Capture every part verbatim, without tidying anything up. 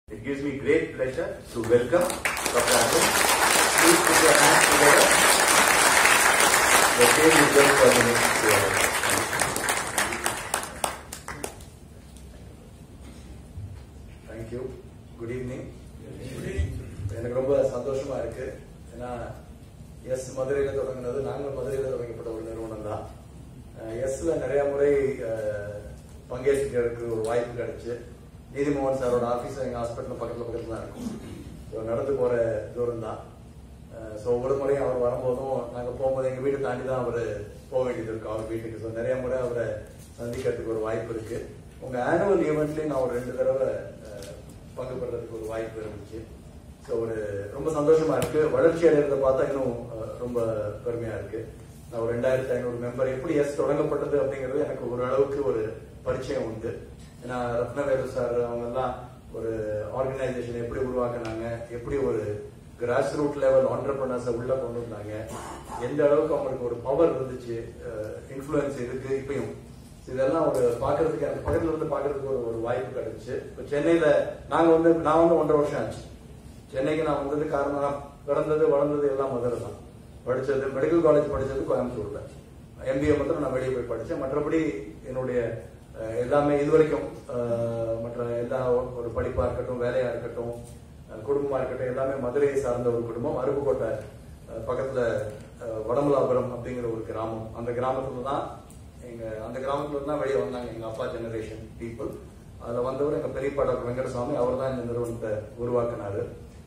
It gives me great pleasure to welcome Doctor Arun. Please put your hands together. The stage is just for the next two hours. Thank you. Good evening. Good evening. எனக்கு ரொம்ப சந்தோஷமா இருக்கு. ஏன்னா S மதுரையில தொடங்கினது, நாங்கள் மதுரையில தொடங்கப்பட்ட ஒரு நிறுவனம் தான். எஸ்ல நிறைய முறை பங்கேற்கிறதுக்கு ஒரு வாய்ப்பு கிடைச்சு, நீதிமோகன் சாரோட ஆஃபீஸ் எங்கள் ஹாஸ்பிட்டல் பக்கத்தில் பக்கத்தில் தான் இருக்கும். ஸோ நடந்து போகிற தூரம் தான். ஸோ ஒவ்வொரு முறையும் அவர் வரும்போதும் நாங்கள் போகும்போது எங்கள் வீட்டை தாண்டி தான் அவர் போக வேண்டியது இருக்கும் அவர் வீட்டுக்கு. ஸோ நிறைய முறை அவரை சந்திக்கிறதுக்கு ஒரு வாய்ப்பு இருக்கு. உங்கள் ஆனுவல் ஈவெண்ட்லேயும் நான் ஒரு ரெண்டு தடவை பங்கு பெறதுக்கு ஒரு வாய்ப்பு இருந்துச்சு. ஸோ ஒரு ரொம்ப சந்தோஷமா இருக்கு. வளர்ச்சி அடைகிறத பார்த்தா இன்னும் ரொம்ப பெருமையா இருக்கு. நான் ஒரு ரெண்டாயிரத்தி ஐநூறு மெம்பர் எப்படி எஸ் தொடங்கப்பட்டது அப்படிங்கிறது எனக்கு ஒரு அளவுக்கு ஒரு பரிச்சயம் உண்டு. ஏன்னா ரத்னவேலு சார் அவங்க எல்லாம் ஒரு ஆர்கனைசேஷன் எப்படி உருவாக்குனாங்க, எப்படி ஒரு கிராஸ் ரூட் லெவல் ஆண்டர்பிரனர்ஸை உள்ள கொண்டு வந்தாங்க, எந்த அளவுக்கு அவங்களுக்கு ஒரு பவர் இருந்துச்சு, இன்ஃப்ளூயன்ஸ் இருக்கு இப்பயும். இதெல்லாம் ஒரு பாக்குறதுக்கு எனக்கு பக்கத்துல இருந்து பாக்குறதுக்கு ஒரு ஒரு வாய்ப்பு கிடைச்சு. இப்போ சென்னையில நாங்க வந்து நான் வந்து ஒன்றரை வருஷம் ஆச்சு சென்னைக்கு நான் வந்தது. காரணம் பிறந்தது வளர்ந்தது எல்லாம் மதுரை தான். படிச்சது மெடிக்கல் காலேஜ் படிச்சது கோயம்புத்தூர்ல. எம்பிஏ மட்டும் நான் வெளியே போய் படிச்சேன். மற்றபடி என்னுடைய எல்லாமே இதுவரைக்கும் மற்ற எல்லா ஒரு படிப்பா இருக்கட்டும், வேலையா இருக்கட்டும், குடும்பமா இருக்கட்டும், எல்லாமே மதுரையை சார்ந்த ஒரு குடும்பம். அருப்புக்கோட்டை பக்கத்துல வடமலாபுரம் அப்படிங்கிற ஒரு கிராமம். அந்த கிராமத்துல தான் எங்க அந்த கிராமத்துல தான் வெளியே வந்தாங்க எங்க அப்பா ஜெனரேஷன் பீப்புள். அதுல வந்தவர் எங்க பெரியப்பா டாக்டர் வெங்கடசாமி. அவர் தான் இந்த நிறுவனத்தை உருவாக்குனாரு.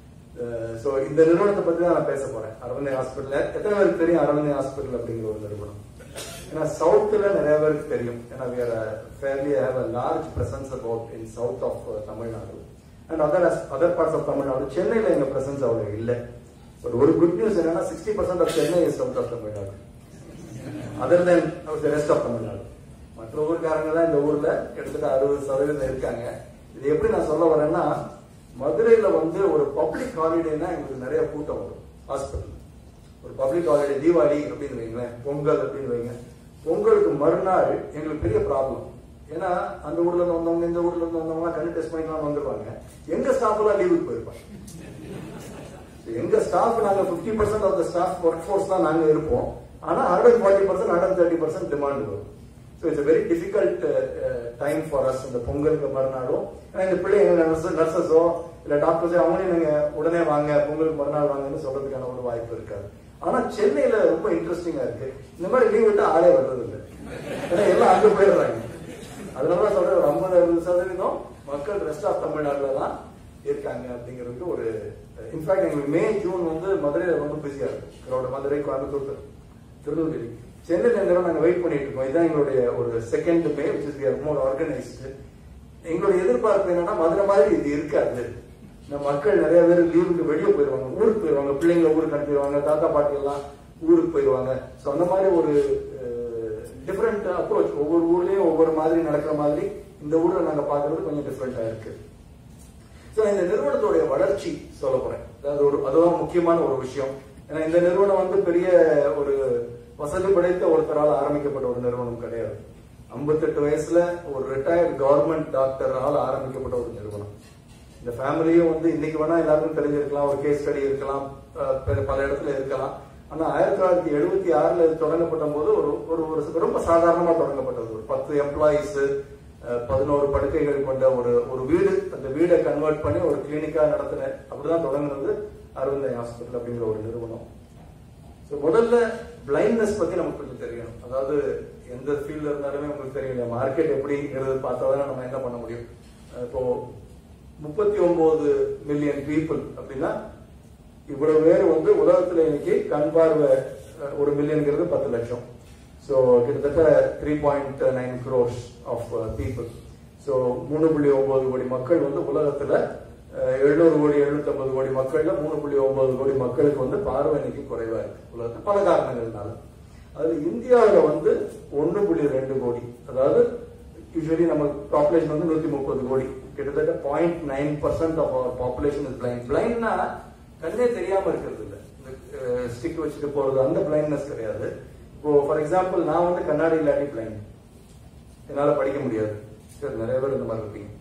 சோ இந்த நிறுவனத்தை பத்தி தான் நான் பேச போறேன். அரவிந்த் ஹாஸ்பிட்டல் எத்தனை பேருக்கு தெரியும்? அரவிந்த் ஹாஸ்பிட்டல் அப்படிங்கிற ஒரு நிறுவனம் ஏன்னா சவுத்துல நிறைய பேருக்கு தெரியும். ஏன்னா we are fairly have a large presence about in south of Tamil Nadu and other other parts of Tamil Nadu. சென்னையில எங்க பிரசன்ஸ் அவ்வளவு இல்லை. பட் ஒரு குட் நியூஸ் என்னன்னா sixty percent of Chennai is south of Tamil Nadu, other than the rest of Tamil Nadu. மற்ற ஊருக்காரங்க தான் இந்த ஊர்ல கிட்டத்தட்ட அறுபது சதவீதம் இருக்காங்க. இது எப்படி நான் சொல்ல வரேன்னா, மதுரையில வந்து ஒரு பப்ளிக் ஹாலிடேனா எங்களுக்கு நிறைய கூட்டம் வரும். ஹாஸ்பிட்டல் ஒரு பப்ளிக் ஹாலிடே, தீபாவளி அப்படின்னு வைங்களேன், பொங்கல் அப்படின்னு வைங்க. பொங்கலுக்கு மறுநாள் எங்களுக்கு பெரிய ப்ராப்ளம். ஏன்னா அந்த ஊர்ல இருந்து வந்தவங்க இந்த ஊர்ல இருந்து வந்தவங்க கண்ணு டெஸ்ட் பண்ணிக்கலாம் வந்துருவாங்க. எங்க ஸ்டாஃப் எல்லாம் லீவுக்கு போயிருப்பாங்க. எங்க ஸ்டாஃப் நாங்க fifty percent of the staff work force தான் நாங்க இருப்போம். ஆனா hundred forty percent hundred thirty percent demand வரும். So it's very difficult time for us. இந்த பொங்கலுக்கு மறுநாளும் ஏன்னா இந்த பிள்ளைங்க நர்சஸோ இல்ல டாக்டர்ஸோ அவங்களே நீங்க உடனே வாங்க பொங்கலுக்கு மறுநாள் வாங்கன்னு சொல்றதுக்கான ஒரு வாய்ப்பு இருக்காது. ஆனா சென்னையில ரொம்ப இன்ட்ரெஸ்டிங்கா இருக்கு. இந்த மாதிரி லீவ் விட்டு ஆளே வர்றது இல்லை. ஏன்னா எல்லாம் அங்க போயிடுறாங்க. அதனாலதான் சொல்றேன், ஒரு ஐம்பது அறுபது சதவீதம் மக்கள் ரெஸ்ட் ஆஃப் தமிழ்நாடுல தான் இருக்காங்க அப்படிங்கிறது ஒரு இன்ஃபேக்ட் எங்களுக்கு மே ஜூன் வந்து மதுரையில ரொம்ப பிஸியா இருக்கு. கிரௌட் மதுரை, கோயம்புத்தூர், திருநெல்வேலி, சென்னையில இருந்தாலும் நாங்க வெயிட் பண்ணிட்டு இருக்கோம். இதுதான் எங்களுடைய ஒரு second May which is more organised. எங்களுடைய எதிர்பார்ப்பு என்னன்னா மதுரை மாதிரி இது இருக்காது. நம்ம மக்கள் நிறைய பேர் லீவுக்கு வெளியே போயிடுவாங்க, ஊருக்கு போயிடுவாங்க, பிள்ளைங்களை ஊருக்கு அனுப்பிடுவாங்க, தாத்தா பாட்டி எல்லாம் ஊருக்கு போயிடுவாங்க. ஸோ அந்த மாதிரி ஒரு டிஃப்ரெண்ட் அப்ரோச். ஒவ்வொரு ஊர்லயும் ஒவ்வொரு மாதிரி நடக்கிற மாதிரி இந்த ஊர்ல நாங்க பாக்குறது கொஞ்சம் டிஃப்ரெண்டா இருக்கு. ஸோ இந்த நிறுவனத்துடைய வளர்ச்சி சொல்ல போறேன். அதாவது ஒரு அதுதான் முக்கியமான ஒரு விஷயம். ஏன்னா இந்த நிறுவனம் வந்து பெரிய ஒரு வசதி படைத்த ஒருத்தரால் ஆரம்பிக்கப்பட்ட ஒரு நிறுவனம் கிடையாது. ஐம்பத்தெட்டு வயசுல ஒரு ரிட்டையர்ட் கவர்மெண்ட் டாக்டரால் ஆரம்பிக்கப்பட்ட ஒரு நிறுவனம். இந்த ஃபேமிலியும் வந்து இன்னைக்கு வேணா எல்லாருக்கும் தெரிஞ்சிருக்கலாம், ஒரு கேஸ் ஸ்டடி இருக்கலாம், பல இடத்துல இருக்கலாம். ஆனா ஆயிரத்தி தொள்ளாயிரத்தி எழுபத்தி ஆறுல தொடங்கப்பட்ட போது ஒரு ஒரு ரொம்ப சாதாரணமா தொடங்கப்பட்டது. ஒரு பத்து எம்ப்ளாயிஸ், பதினோரு படுக்கைகள் கொண்ட ஒரு ஒரு வீடு. அந்த வீடை கன்வெர்ட் பண்ணி ஒரு கிளினிக்கா நடத்தின அப்படிதான் தொடங்குனது அரவிந்த் ஹாஸ்பிட்டல் அப்படிங்கிற ஒரு நிறுவனம். முதல்ல பிளைண்ட்னஸ் பத்தி நமக்கு கொஞ்சம் தெரியணும். அதாவது எந்த ஃபீல்ட்ல இருந்தாலுமே உங்களுக்கு தெரியும், மார்க்கெட் எப்படிங்கிறது பார்த்தாதான் நம்ம என்ன பண்ண முடியும். இப்போ முப்பத்தி ஒன்பது மில்லியன் பீப்புள் அப்படின்னா இவ்வளவு பேர் வந்து உலகத்துல இன்னைக்கு கண் பார்வை ஒரு மில்லியன்கிறது பத்து லட்சம். ஸோ கிட்டத்தட்ட three point nine crores of people. So மூணு புள்ளி ஒன்பது கோடி மக்கள் வந்து உலகத்துல எழுநூறு கோடி எழுநூத்தி ஐம்பது கோடி மக்கள்ல மூணு புள்ளி ஒன்பது கோடி மக்களுக்கு வந்து பார்வை இன்னைக்கு குறைவா இருக்கு உலகத்துல பல காரணங்கள்னால. அதுல இந்தியாவில வந்து ஒன்னு புள்ளி ரெண்டு கோடி, அதாவது யூஸ்வலி நம்ம பாப்புலேஷன் வந்து நூத்தி முப்பது கோடி, கிட்டத்தட்ட point nine percent of our population is blind. பிளைண்ட்னா கண்ணே தெரியாம இருக்கிறது இல்லை, ஸ்டிக் வச்சுட்டு போறது, அந்த பிளைண்ட்னஸ் கிடையாது. இப்போ ஃபார் எக்ஸாம்பிள் நான் வந்து கண்ணாடி இல்லாட்டி பிளைண்ட், என்னால படிக்க முடியாது. சரி, நிறைய பேர் இந்த மாதிரி இருப்பீங்க.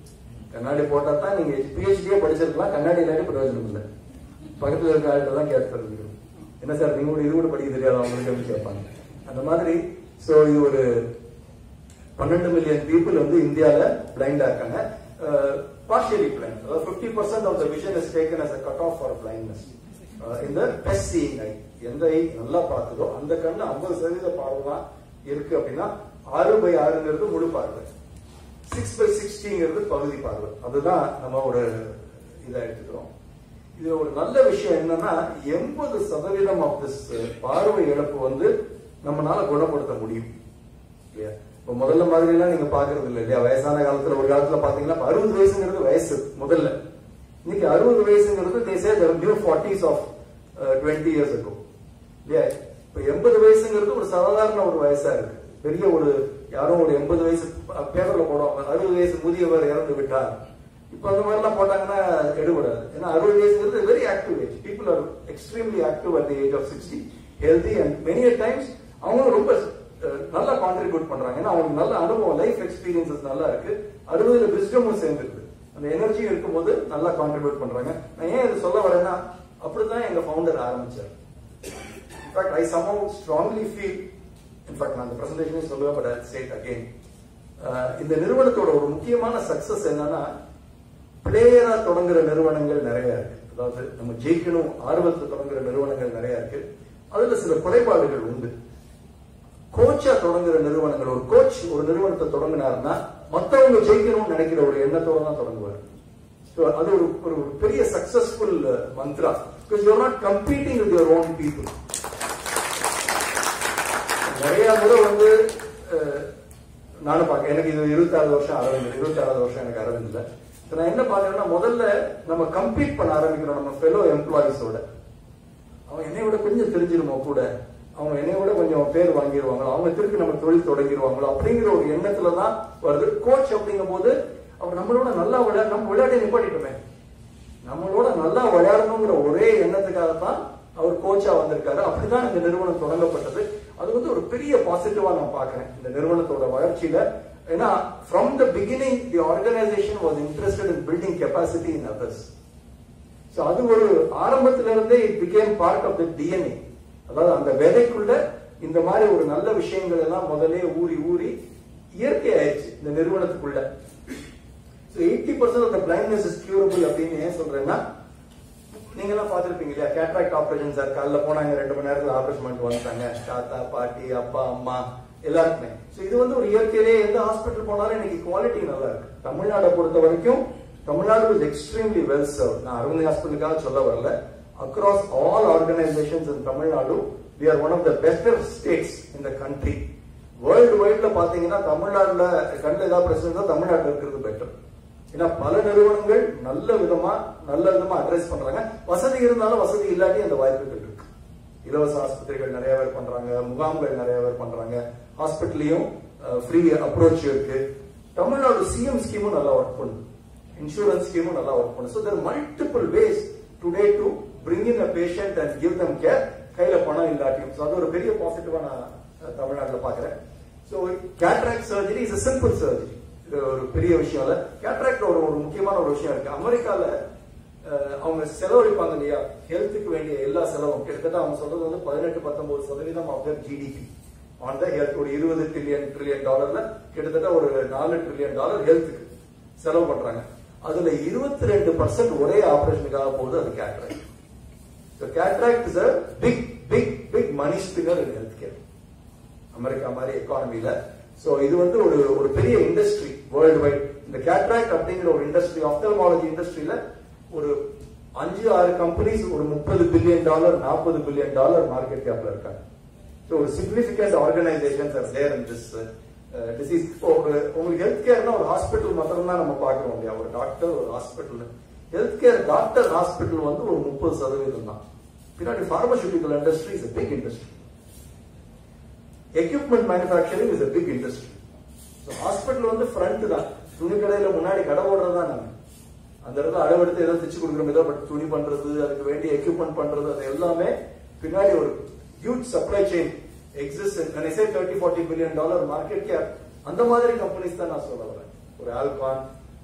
கண்ணாடி போட்டா தான் நீங்க பிஹெச்டியே படிச்சிருக்கலாம், கண்ணாடி இல்லாட்டி பிரயோஜனம் இல்லை. பக்கத்துல இருக்க ஆள்கிட்ட தான் கேட்டு தெரிஞ்சுக்கணும். என்ன சார் நீங்க கூட இது கூட படிக்க தெரியாது அவங்களுக்கு கேட்பாங்க. அந்த மாதிரி சோ இது ஒரு பன்னெண்டு மில்லியன் பீப்புள் வந்து இந்தியால பிளைண்டா இருக்காங்க. பார்ஷியலி பிளைண்ட், அதாவது fifty percent of the vision is taken as a cut off for blindness. இந்த best seeing eye, எந்த ஐ நல்லா பார்க்குதோ அந்த கண்ணு ஐம்பது சதவீத பார்வை தான் இருக்கு அப்படின்னா ஆறு பை ஆறுங்கிறது முழு பார்வை, சிக்ஸ் பை சிக்ஸ்டிங்கிறது பகுதி பார்வை. அதுதான் நம்ம ஒரு இதை எடுத்துக்கிறோம். இது ஒரு நல்ல விஷயம் என்னன்னா எண்பது சதவீதம் ஆஃப் திஸ் பார்வை இழப்பு வந்து நம்மளால குணப்படுத்த முடியும் இல்லையா? இப்ப முதல்ல மாதிரி எல்லாம் நீங்க பாக்குறது இல்லை இல்லையா? வயசான காலத்துல ஒரு காலத்துல பாத்தீங்கன்னா அறுபது வயசுங்கிறது வயசு முதல்ல. இன்னைக்கு அறுபது வயசுங்கிறது these new forties of twenty years இருக்கும் இல்லையா? இப்ப எண்பது வயசுங்கிறது ஒரு சாதாரண ஒரு வயசா இருக்கு. பெரிய ஒரு யாரும் ஒரு எண்பது வயசு பேப்பர்ல போடுவாங்க அறுபது வயசு முதியவர் இறந்து விட்டார். இப்ப அந்த மாதிரி எல்லாம் போட்டாங்கன்னா எடுபடாது. ஏன்னா அறுபது வயசுங்கிறது very active age. People are extremely active at the age of sixty, healthy and many times அவங்க ரொம்ப நல்லா கான்ட்ரிபியூட் பண்றாங்க. ஏன்னா அவங்களுக்கு நல்ல அனுபவம், லைஃப் எக்ஸ்பீரியன்சஸ் நல்லா இருக்கு. அறுபதுல விஸ்டமும் சேர்ந்துருக்கு, அந்த எனர்ஜி இருக்கும்போது நல்லா கான்ட்ரிபியூட் பண்றாங்க. நான் ஏன் இது சொல்ல வரேன்னா அப்படிதான் எங்க ஃபவுண்டர் ஆரம்பிச்சார். In fact I somehow strongly feel, in fact நான் அந்த பிரசன்டேஷனே சொல்லுவேன், பட் ஐ ஸ்டேட் அகைன், இந்த நிறுவனத்தோட ஒரு முக்கியமான சக்சஸ் என்னன்னா பிளேயரா தொடங்குற நிறுவனங்கள் நிறைய இருக்கு. அதாவது நம்ம ஜெயிக்கணும் ஆர்வத்தை தொடங்குற நிறுவனங்கள் நிறைய இருக்கு. அதுல சில குறைபாடுகள் உண்டு. கோச்சா தொடங்குற நிறுவனங்கள், ஒரு கோச் ஒரு நிறுவனத்தை தொடங்கினாருன்னா மத்தவங்க ஜெயிக்கணும்னு நினைக்கிற ஒரு எண்ணத்தோட தான் தொடங்குவார். அது ஒரு ஒரு பெரிய successful mantra. Because you are not competing with your own people. நிறைய முறை வந்து நானும் பார்க்க, எனக்கு இது இருபத்தி ஆறு வருஷம் அரவிந்த், இருபத்தி ஆறாவது வருஷம் எனக்கு அரவிந்த் இல்லை. நான் என்ன பாக்குறேன்னா முதல்ல நம்ம கம்பீட் பண்ண ஆரம்பிக்கிறோம் நம்ம ஃபெலோ எம்ப்ளாயிஸோட. அவன் என்னை விட கொஞ்சம் தெரிஞ்சிருமோ கூட, அவங்க என்னை விட கொஞ்சம் பேர் வாங்கிடுவாங்களோ, அவங்க திருப்பி நம்ம தொழில் தொடங்கிடுவாங்களோ அப்படிங்கிற ஒரு எண்ணத்துலதான் வருது. கோச் அப்படிங்கும் போது அவர் நம்மளோட நல்லா விளையாட, நம்ம விளையாட்டை நிப்பாட்டிட்டோமே, நம்மளோட நல்லா விளையாடணுங்கிற ஒரே எண்ணத்துக்காகத்தான் அவர் கோச்சா வந்திருக்காரு. அப்படிதான் இந்த நிறுவனம் தொடங்கப்பட்டது. அது வந்து ஒரு பெரிய பாசிட்டிவா நான் பாக்குறேன் இந்த நிறுவனத்தோட வளர்ச்சியில. ஏன்னா from the beginning the organization was interested in building capacity in others. So அது ஒரு ஆரம்பத்தில இருந்தே it became part of the D N A. அதாவது அந்த விதைக்குள்ள இந்த மாதிரி ஒரு நல்ல விஷயங்கள் எல்லாம் முதலே ஊறி ஊறி இயற்கை ஆயிடுச்சு இந்த நிறுவனத்துக்குள்ள. So eighty percent of the blindness is curable அப்படின்னு ஏன் சொல்றேன்னா, நீங்க எல்லாம் பாத்துருப்பீங்க இல்லையா, கேட்ராக்ட் ஆபரேஷன் சார் காலைல போனாங்க, ரெண்டு மணி நேரத்துல ஆபரேஷன் பண்ணிட்டு வந்துட்டாங்க, தாத்தா பாட்டி அப்பா அம்மா எல்லாருக்குமே. இது வந்து ஒரு இயற்கையிலே எந்த ஹாஸ்பிட்டல் போனாலும் இன்னைக்கு குவாலிட்டி நல்லா இருக்கு. தமிழ்நாடை பொறுத்த வரைக்கும் Tamil Nadu is extremely well serve. நான் அரவிந்த் ஹாஸ்பிட்டலுக்காக சொல்ல வரல, across all organisations in Tamil Nadu we are one of the better states in the country. World வைட்ல பாத்தீங்கன்னா தமிழ்நாடுல கண்ணில் ஏதாவது பிரச்சனை இருந்தா தமிழ்நாட்டில் இருக்கிறது பெட்டர். ஏன்னா பல நிறுவனங்கள் நல்ல விதமா நல்ல விதமா அட்ரஸ் பண்றாங்க. வசதி இருந்தாலும் வசதி இல்லாட்டி அந்த வாய்ப்புகள் இருக்கு. இலவச ஆஸ்பத்திரிகள் நிறைய பேர் பண்றாங்க, முகாம்கள் நிறைய பேர் பண்றாங்க, ஹாஸ்பிட்டலையும் ஃப்ரீ அப்ரோச் இருக்கு. தமிழ்நாடு சிஎம் ஸ்கீமும் நல்லா ஒர்க் பண்ணுது, இன்சூரன்ஸ் ஸ்கீமும் நல்லா ஒர்க் பண்ணுது. So there multiple ways today to bring in a patient and give them care, கையில பணம் இல்லாட்டியும். ஸோ அது ஒரு பெரிய பாசிட்டிவா நான் தமிழ்நாட்டில் பாக்குறேன். So cataract surgery is a simple surgery. இது ஒரு பெரிய விஷயம் இல்ல. கேட்ராக்ட் ஒரு ஒரு முக்கியமான ஒரு விஷயம் இருக்கு. அமெரிக்கால அவங்க செலவழிப்பாங்க இல்லையா, ஹெல்த்துக்கு வேண்டிய எல்லா செலவும் கிட்டத்தட்ட அவங்க சொல்றது வந்து பதினெட்டு பத்தொன்பது சதவீதம் of their GDP on the health. ஒரு இருபது ட்ரில்லியன் ட்ரில்லியன் டாலர்ல கிட்டத்தட்ட ஒரு நாலு ட்ரில்லியன் டாலர் ஹெல்த்துக்கு செலவு பண்றாங்க. அதுல இருபத்தி ரெண்டு பர்சன்ட் ஒரே ஆபரேஷனுக்காக போகுது, அது cataract. So cataract is a big, big, big money spinner in healthcare. America மாதிரி எக்கானமில. சோ இது வந்து ஒரு ஒரு பெரிய இண்டஸ்ட்ரி வேர்ல்டு வைட். இந்த கேட்ராக்ட் அப்படிங்கிற ஒரு இண்டஸ்ட்ரி, ஆப்தல்மாலஜி இண்டஸ்ட்ரியில ஒரு அஞ்சு ஆறு கம்பெனிஸ் ஒரு முப்பது பில்லியன் டாலர் நாற்பது பில்லியன் டாலர் மார்க்கெட் கேப்ல இருக்காங்க. ஸோ ஒரு significant organisations are there in this disease. உங்களுக்கு ஹெல்த் கேர்னா ஒரு ஹாஸ்பிட்டல் மாத்திரம் தான் நம்ம பார்க்கிறோம் இல்லையா, ஒரு டாக்டர் ஒரு hospital. Health care doctor hospital வந்து ஒரு முப்பது சதவீதம் தான். பின்னாடி pharmaceutical industry is a big industry. Equipment manufacturing is a big industry. So hospital வந்து ஃப்ரண்ட் தான், துணி கடையில முன்னாடி கடை ஓடுறது தான் நாங்க. அந்த இடத்துல அளவெடுத்து ஏதோ தைச்சு கொடுக்குறோம், ஏதோ பட் துணி பண்றது, அதுக்கு வேண்டிய எக்யூப்மெண்ட் பண்றது, அது எல்லாமே பின்னாடி ஒரு huge supply chain exist. when I say thirty forty billion dollar market cap, அந்த மாதிரி கம்பெனிஸ் தான் நான் சொல்ல வரேன். ஒரு ஆல்கான்,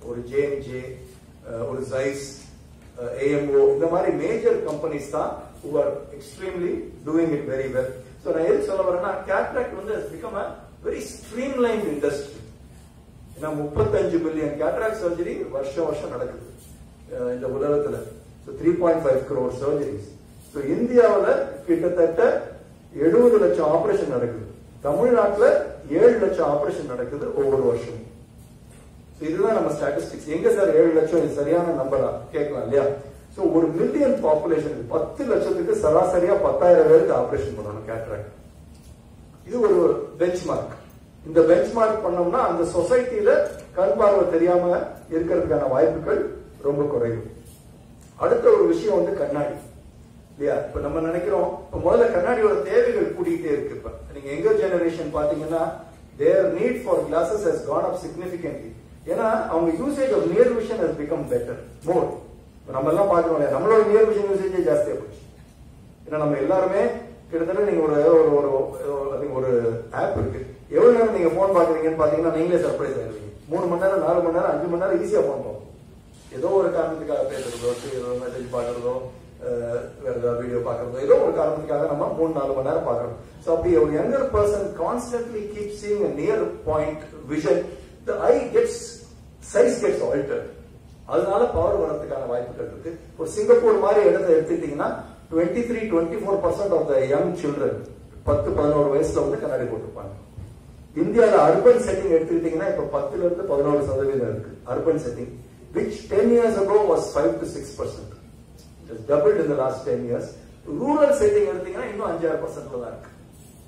ஒரு ஜேஎம்ஜே, ஒரு ஜைஸ், ஏஎம்ஓ, இந்த மாதிரி மேஜர் கம்பெனிஸ் தான் who are extremely doing it very well. So நான் எது சொல்ல வரேன்னா, cataract வந்து has become a very streamlined industry. ஏன்னா முப்பத்தஞ்சு மில்லியன் கேட்ராக்ட் சர்ஜரி வருஷம் வருஷம் நடக்குது இந்த உலகத்துல. So three point five crore surgeries. So இந்தியாவில் கிட்டத்தட்ட எழுபது லட்சம் ஆபரேஷன் நடக்குது. தமிழ்நாட்டில் ஏழு லட்சம் ஆபரேஷன் நடக்குது ஒவ்வொரு வருஷமும். இதுதான் நம்ம ஸ்டாட்டிஸ்டிக்ஸ். எங்க சார் ஏழு லட்சம்? இது சரியான நம்பரா கேட்கலாம் இல்லையா? ஸோ ஒரு மில்லியன் பாப்புலேஷன் பத்து லட்சத்துக்கு சராசரியா பத்தாயிரம் பேருக்கு ஆபரேஷன் பண்ணணும் கேட்ராக்ட். இது ஒரு பெஞ்ச் மார்க். இந்த பெஞ்ச் மார்க் பண்ணோம்னா அந்த சொசைட்டில கண் பார்வை தெரியாம இருக்கிறதுக்கான வாய்ப்புகள் ரொம்ப குறைவு. அடுத்த ஒரு விஷயம் வந்து கண்ணாடி இல்லையா? இப்ப நம்ம நினைக்கிறோம் இப்ப முதல்ல கண்ணாடியோட தேவைகள் கூட்டிகிட்டே இருக்கு. இப்ப நீங்க எங்கர் ஜெனரேஷன் பாத்தீங்கன்னா their need for glasses has gone up significantly. ஏன்னா அவங்க usage of near vision has become better more. நம்ம எல்லாம் பாக்குறோம் இல்லையா, நம்மளோட நியர் விஷன் யூசேஜே ஜாஸ்தியா போச்சு. ஏன்னா நம்ம எல்லாருமே கிட்டத்தட்ட நீங்க ஒரு ஒரு ஒரு ஆப் இருக்கு, எவ்வளவு நேரம் நீங்க போன் பாக்குறீங்கன்னு பாத்தீங்கன்னா நீங்களே சர்ப்ரைஸ் ஆயிருவீங்க. மூணு மணி நேரம், நாலு மணி நேரம், அஞ்சு மணி நேரம் ஈஸியா போன் பார்ப்போம். ஏதோ ஒரு காரணத்துக்காக பேசுறதோ, ஏதோ மெசேஜ் பாக்குறதோ, வேற ஏதாவது வீடியோ பாக்குறதோ, ஏதோ ஒரு காரணத்துக்காக நம்ம மூணு நாலு மணி நேரம் பாக்குறோம். So அப்படி ஒரு younger person constantly keeps seeing a near point vision, the eye gets size gets altered. அதனால பவர் வரதுக்கான வாய்ப்புகள் இருக்கு. ஒரு சிங்கப்பூர் மாதிரி இடத்தை எடுத்துட்டீங்கன்னா twenty three twenty four percent of the young children பத்து பதினோரு வயசுல வந்து கண்ணாடி போட்டிருப்பாங்க. இந்தியாவில் அர்பன் செட்டிங் எடுத்துக்கிட்டீங்கன்னா இப்ப பத்துல இருந்து பதினோரு சதவீதம் இருக்கு urban setting, which ten years ago was five to six percent. It has doubled in the last ten years. Rural setting எடுத்தீங்கன்னா இன்னும் அஞ்சாறு பர்சன்ட்ல தான் இருக்கு.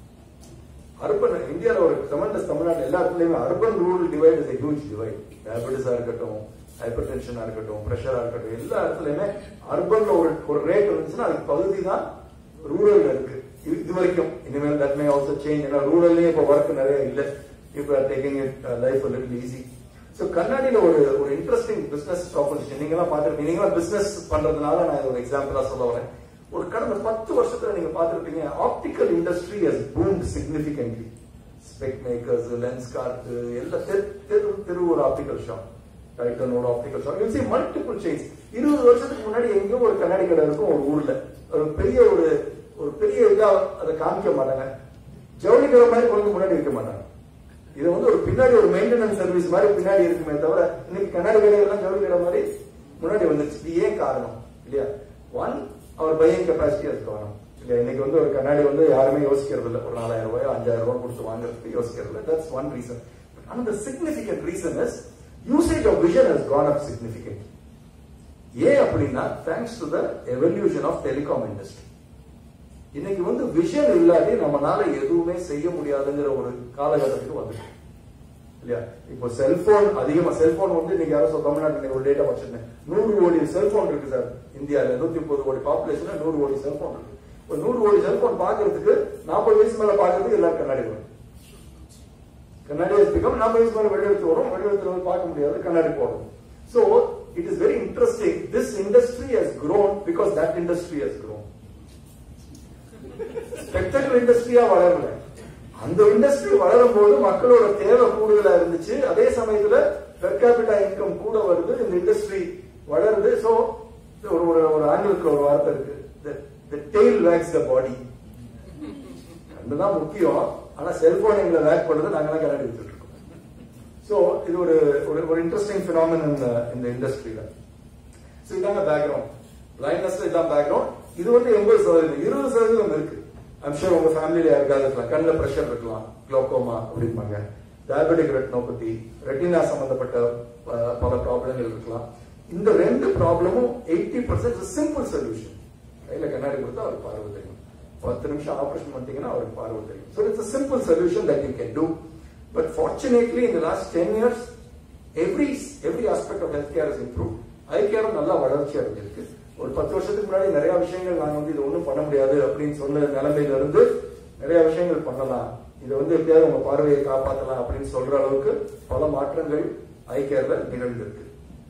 அர்பன் இந்தியாவில் ஒரு ட்ரெமெண்டஸ், தமிழ்நாடு எல்லா இடத்துலயுமே urban rural divide is a huge divide. டயபெட்டிஸா இருக்கட்டும், ஹைப்பர் டென்ஷனா இருக்கட்டும், பிரஷரா இருக்கட்டும், எல்லா இடத்துலயுமே அர்பன்ல ஒரு ஒரு ரேட் இருந்துச்சுன்னா அதுக்கு பகுதி தான் ரூரல்ல இருக்கு இது வரைக்கும். இனிமேல் தட் மே ஆல்சோ சேஞ்ச். ஏன்னா ரூரல்லயே இப்ப ஒர்க் நிறைய இல்ல. People are taking it life a little easy. So கண்ணாடியில ஒரு ஒரு இன்ட்ரெஸ்டிங் பிசினஸ் ப்ராபோசிஷன் நீங்க எல்லாம் பாத்துருப்பீங்க. நீங்க பிசினஸ் பண்றதுனால நான் ஒரு எக்ஸாம்பிளா சொல்ல வரேன். ஒரு கடந்த பத்து வருஷத்துல நீங்க பாத்துருப்பீங்க, optical industry has boomed significantly. Spec makers, Lenskart, எல்லா தெரு தெரு ஒரு ஆப்டிக்கல் ஷாப், டைட்டனோட optical shop, you see multiple chains. இருபது வருஷத்துக்கு முன்னாடி எங்கேயோ ஒரு கண்ணாடி கடை இருக்கும் ஒரு ஊர்ல. ஒரு பெரிய ஒரு ஒரு பெரிய இதா அதை காமிக்க மாட்டாங்க. ஜவுளி கடை மாதிரி கொண்டு முன்னாடி வைக்க மாட்டாங்க. இது வந்து ஒரு பின்னாடி ஒரு மெயின்டெனன்ஸ் சர்வீஸ் மாதிரி பின்னாடி இருக்குமே தவிர இன்னைக்கு கண்ணாடி கடைகள்லாம் ஜவுளி கடை மாதிரி முன்னாடி வந்துருச்சு. இது ஏன் காரணம் இல்லையா? ஒன், அவர் பையிங் கெப்பாசிட்டி அது காரணம் இல்லையா? இன்னைக்கு வந்து ஒரு கண்ணாடி வந்து யாருமே யோசிக்கிறது இல்லை. ஒரு நாலாயிரம் ரூபாய் அஞ்சாயிரம் ரூபாய் கொடுத்து வாங்குறதுக்கு யோசிக்கிறது இல்லை. That's one reason. Another significant reason is usage of vision has gone up significantly. ஏன் அப்படின்னா thanks to the evolution of telecom industry. இன்னைக்கு வந்து விஷன் இல்லாட்டி நம்மளால எதுவுமே செய்ய முடியாதுங்கிற ஒரு காலகட்டத்துக்கு வந்துருக்கு இல்லையா? இப்போ செல்போன் அதிகமா, செல்போன் வந்து இன்னைக்கு யாரும் தமிழ்நாட்டில் ஒரு டேட்டா வச்சிருந்தேன், நூறு கோடி செல்போன் இருக்கு சார் இந்தியாவில். நூத்தி முப்பது கோடி பாப்புலேஷன்ல நூறு கோடி செல்போன் இருக்கு. ஒரு நூறு கோடி செல்போன் பாக்குறதுக்கு நாற்பது வயசு மேல பாக்குறதுக்கு எல்லாரும் கண்ணாடி வரும். கண்ணாடி பிகம் நாற்பது வயசு மேல வெளியெடுத்து வரும், வெளியெடுத்து வந்து பார்க்க முடியாது, கண்ணாடி போடும். So it is very interesting. This industry has grown because that industry has grown. Spectacle இண்டஸ்ட்ரியா வளரல. அந்த இண்டஸ்ட்ரி வளரும் போது மக்களோட தேவை கூடுதலா இருந்துச்சு. அதே சமயத்துல பெர் கேபிட்டா இன்கம் கூட வருது, இந்த இண்டஸ்ட்ரி வளருது. சோ ஒரு ஒரு ஆங்கிலத்துல ஒரு வார்த்தை இருக்கு, the tail wags the body. அதுதான் முக்கியம். ஆனா செல்போன் எங்களை வேக் பண்றது நாங்கெல்லாம் கண்ணாடி வித்துட்டு இருக்கோம். சோ இது ஒரு ஒரு இன்ட்ரெஸ்டிங் பினாமினன் இந்த இண்டஸ்ட்ரியில. சோ இதாங்க பேக்ரவுண்ட். பிளைண்ட்னஸ்ல இதான் பேக்ரவுண்ட். இது வந்து எண்பது சதவீதம் இருபது சதவீதம் இருக்கு. ஐம் ஷூர் உங்க ஃபேமிலியில யாருக்காவது இருக்கலாம், கண்ணுல பிரஷர் இருக்கலாம், குளோக்கோமா அப்படிம்பாங்க, டயபெட்டிக் ரெட்டினோபதி, ரெட்டினா சம்பந்தப்பட்ட பல ப்ராப்ளங்கள் இருக்கலாம். இந்த ரெண்டு ப்ராப்ளமும் எயிட்டி பர்சன்ட் சிம்பிள் சொல்யூஷன். கையில கண்ணாடி கொடுத்தா அவருக்கு பார்வை தெரியும். பத்து நிமிஷம் ஆபரேஷன் பண்ணிட்டீங்கன்னா அவருக்கு பார்வை தெரியும். So it's a simple solution that you can do. But fortunately in the last ten years every every aspect of healthcare has improved. ஐ கேரும் நல்லா வளர்ச்சி அடைஞ்சிருக்கு. ஒரு பத்து வருஷத்துக்கு முன்னாடி நிறைய விஷயங்கள் நாங்க வந்து இது ஒண்ணும் பண்ண முடியாது அப்படின்னு சொன்ன நிலைமையில இருந்து நிறைய விஷயங்கள் பண்ணலாம், இதை வந்து எப்படியாவது உங்க பார்வையை காப்பாற்றலாம் அப்படின்னு சொல்ற அளவுக்கு பல மாற்றங்கள் ஐ கேர்ல நிகழ்ந்திருக்கு.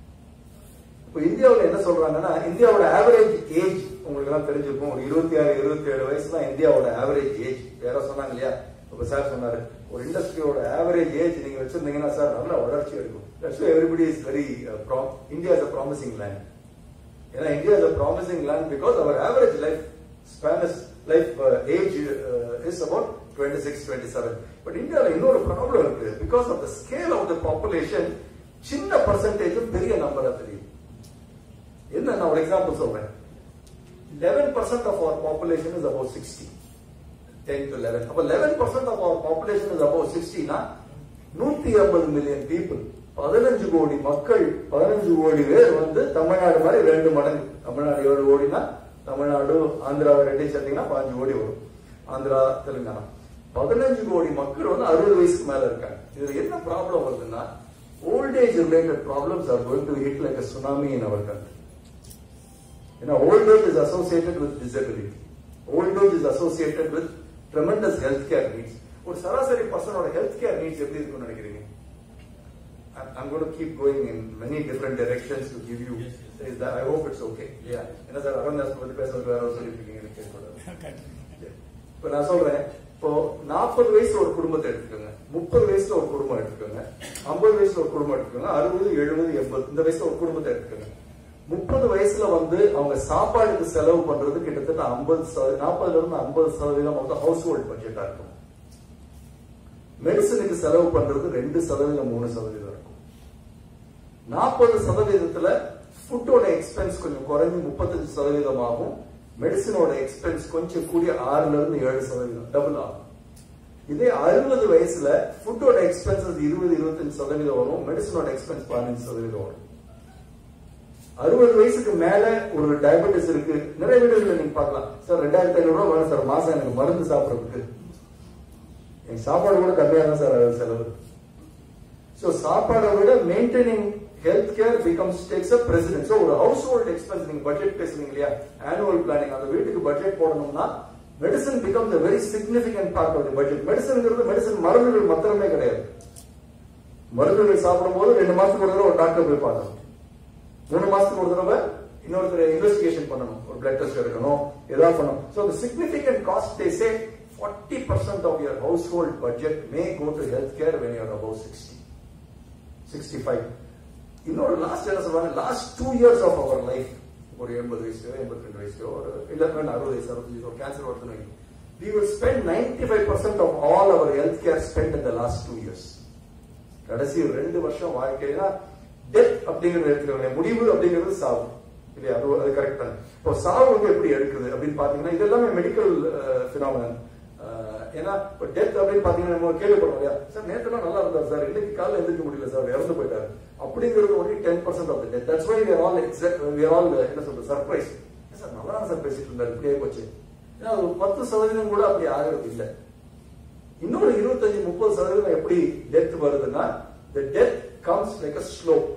இப்போ இந்தியாவில் என்ன சொல்றாங்கன்னா, இந்தியாவோட ஆவரேஜ் ஏஜ் உங்களுக்கு எல்லாம் தெரிஞ்சிருக்கும், ஒரு இருபத்தி ஆறு இருபத்தி ஏழு வயசு தான் இந்தியாவோட ஆவரேஜ் ஏஜ். யாரோ சொன்னாங்க இல்லையா இப்ப சார் சொன்னாரு ஒரு இண்டஸ்ட்ரியோட ஆவரேஜ் ஏஜ் நீங்க வச்சிருந்தீங்கன்னா சார் நல்ல வளர்ச்சி இருக்கும். That's why everybody is very uh, prom India is a promising land. ஏன்னா India is a promising land because our average life span is life uh, age uh, is about twenty-six twenty-seven. But India la இன்னொரு problem இருக்கு. Because of the scale of the population சின்ன percentage பெரிய நம்பரா தெரியும். என்ன நான் ஒரு example சொல்றேன். eleven percent of our population is above sixty. ten to eleven. அப்ப eleven percent of our population is above sixty னா நூத்தி ஐம்பது மில்லியன் பீப்புள், பதினஞ்சு கோடி மக்கள், பதினஞ்சு கோடி பேர் வந்து தமிழ்நாடு மாதிரி ரெண்டு மடங்கு. தமிழ்நாடு ஏழு கோடினா தமிழ்நாடு ஆந்திராவை ரெண்டு சேர்த்தீங்கன்னா பதினஞ்சு கோடி வரும். ஆந்திரா தெலுங்கானா பதினஞ்சு கோடி மக்கள் வந்து அறுபது வயசுக்கு மேல இருக்காங்க. இதுல என்ன ப்ராப்ளம் வருதுன்னா old age related problems are going to hit like a tsunami in our country. You know, old age is associated with disability. Old age is associated with tremendous healthcare needs. ஒரு சராசரி பர்சனோட healthcare needs எப்படி இருக்கும்னு நினைக்கிறீங்க? I'm going to keep going in many different directions to give you. Yes, yes. Is that I hope it's okay. Yeah. என்ன sir Aravinds பத்தி பேசுறது வேற சொல்லிட்டு இருக்கீங்க எனக்கு கேட்கக்கூடாது. இப்போ நான் சொல்றேன், இப்போ நாற்பது வயசுல ஒரு குடும்பத்தை எடுத்துக்கோங்க, முப்பது வயசுல ஒரு குடும்பம் எடுத்துக்கோங்க, ஐம்பது வயசுல ஒரு குடும்பம் எடுத்துக்கோங்க, அறுபது எழுபது எண்பது இந்த வயசுல ஒரு குடும்பத்தை எடுத்துக்கோங்க. முப்பது வயசுல வந்து அவங்க சாப்பாடுக்கு செலவு பண்றது கிட்டத்தட்ட ஐம்பது நாற்பதுல இருந்து ஐம்பது சதவீதம் வந்து ஹவுஸ் ஹோல்ட் பட்ஜெட்டா இருக்கும். மெடிசனுக்கு செலவு பண்றது ரெண்டு சதவீதம் மூணு சதவீதம் இருக்கும். நாற்பது சதவீதத்துல ஃபுட்டோட எக்ஸ்பென்ஸ் கொஞ்சம் குறைஞ்சு முப்பத்தஞ்சு சதவீதம் ஆகும். மெடிசனோட எக்ஸ்பென்ஸ் கொஞ்சம் கூடிய ஆறுல இருந்து ஏழு சதவீதம் டபுள் ஆகும். இதே அறுபது வயசுல ஃபுட்டோட எக்ஸ்பென்சஸ் இருபது இருபத்தஞ்சு சதவீதம் வரும், மெடிசனோட எக்ஸ்பென்ஸ் பதினஞ்சு சதவீதம் வரும். அறுபது வயசுக்கு மேல ஒரு டயபெட்டிஸ் இருக்கு, நிறைய வீடுகள்ல நீங்க பார்க்கலாம், சார் ரெண்டாயிரத்தி ஐநூறு ரூபாய் வேணும் சார் மாசம் எனக்கு மருந்து சாப்பிடறதுக்கு, எங்க சாப்பாடு கூட கம்மியா தான் சார் செலவு. சோ சாப்பாடை விட maintaining health care becomes takes a precedent. So ஒரு ஹவுஸ் ஹோல்ட் எக்ஸ்பென்ஸ் நீங்க பட்ஜெட் பேசுறீங்க இல்லையா, ஆனுவல் பிளானிங், அந்த வீட்டுக்கு பட்ஜெட் போடணும்னா medicine becomes a very significant part of the budget. மெடிசன்ங்கிறது மெடிசன் மருந்துகள் மாத்திரமே கிடையாது. மருந்துகள் சாப்பிடும் போது ரெண்டு மாசத்துக்கு ஒரு தடவை ஒரு டாக்டர் போய் பார்க்கணும், மூணு மாசத்துக்கு ஒரு தடவை இன்னொருத்தர் இன்வெஸ்டிகேஷன் பண்ணணும், ஒரு பிளட் டெஸ்ட் எடுக்கணும், ஏதாவது பண்ணணும். So the significant cost, they say forty percent of your household budget may go to healthcare when you are above sixty, sixty-five. இன்னொரு லாஸ்ட் என்ன சொல்றாங்க, last two years of our life, ஒரு எண்பது வயசோ எண்பத்தி ரெண்டு வயசோ ஒரு இல்ல அறுபது வயசு அறுபத்தஞ்சு ஒரு கேன்சர் வருதுன்னு, we will spend ninety-five percent of all our healthcare spent in the last two years. கடைசி ரெண்டு வருஷம் வாழ்க்கையில டெத் அப்படிங்கிறது எடுத்துக்கோங்க, முடிவு அப்படிங்கிறது சாவு இல்லையா, அது அது கரெக்ட் தான். இப்போ சாவு வந்து எப்படி எடுக்குது அப்படின்னு பாத்தீங்கன்னா இது எல்லாமே மெடிக்கல் பினாமினன். ஏன்னா இப்போ டெத் அப்படின்னு பாத்தீங்கன்னா நம்ம கேள்விப்படுறோம் இல்லையா, சார் நேற்றுலாம் நல்லா இருந்தார் சார், இன்னைக்கு காலையில் எந்திரிக்க முடியல சார், இறந்து போயிட்டாரு, அப்படிங்கிறது only ten percent of the death. That's why we are all we are all என்ன சொல்றது சர்ப்ரைஸ், சார் நல்லா தான் சார் பேசிட்டு இருந்தாரு, இப்படியே போச்சு. ஏன்னா ஒரு பத்து சதவீதம் கூட அப்படி ஆகிறது இல்லை. இன்னொரு இருபத்தஞ்சு முப்பது சதவீதம் எப்படி டெத் வருதுன்னா, the death comes like a slope.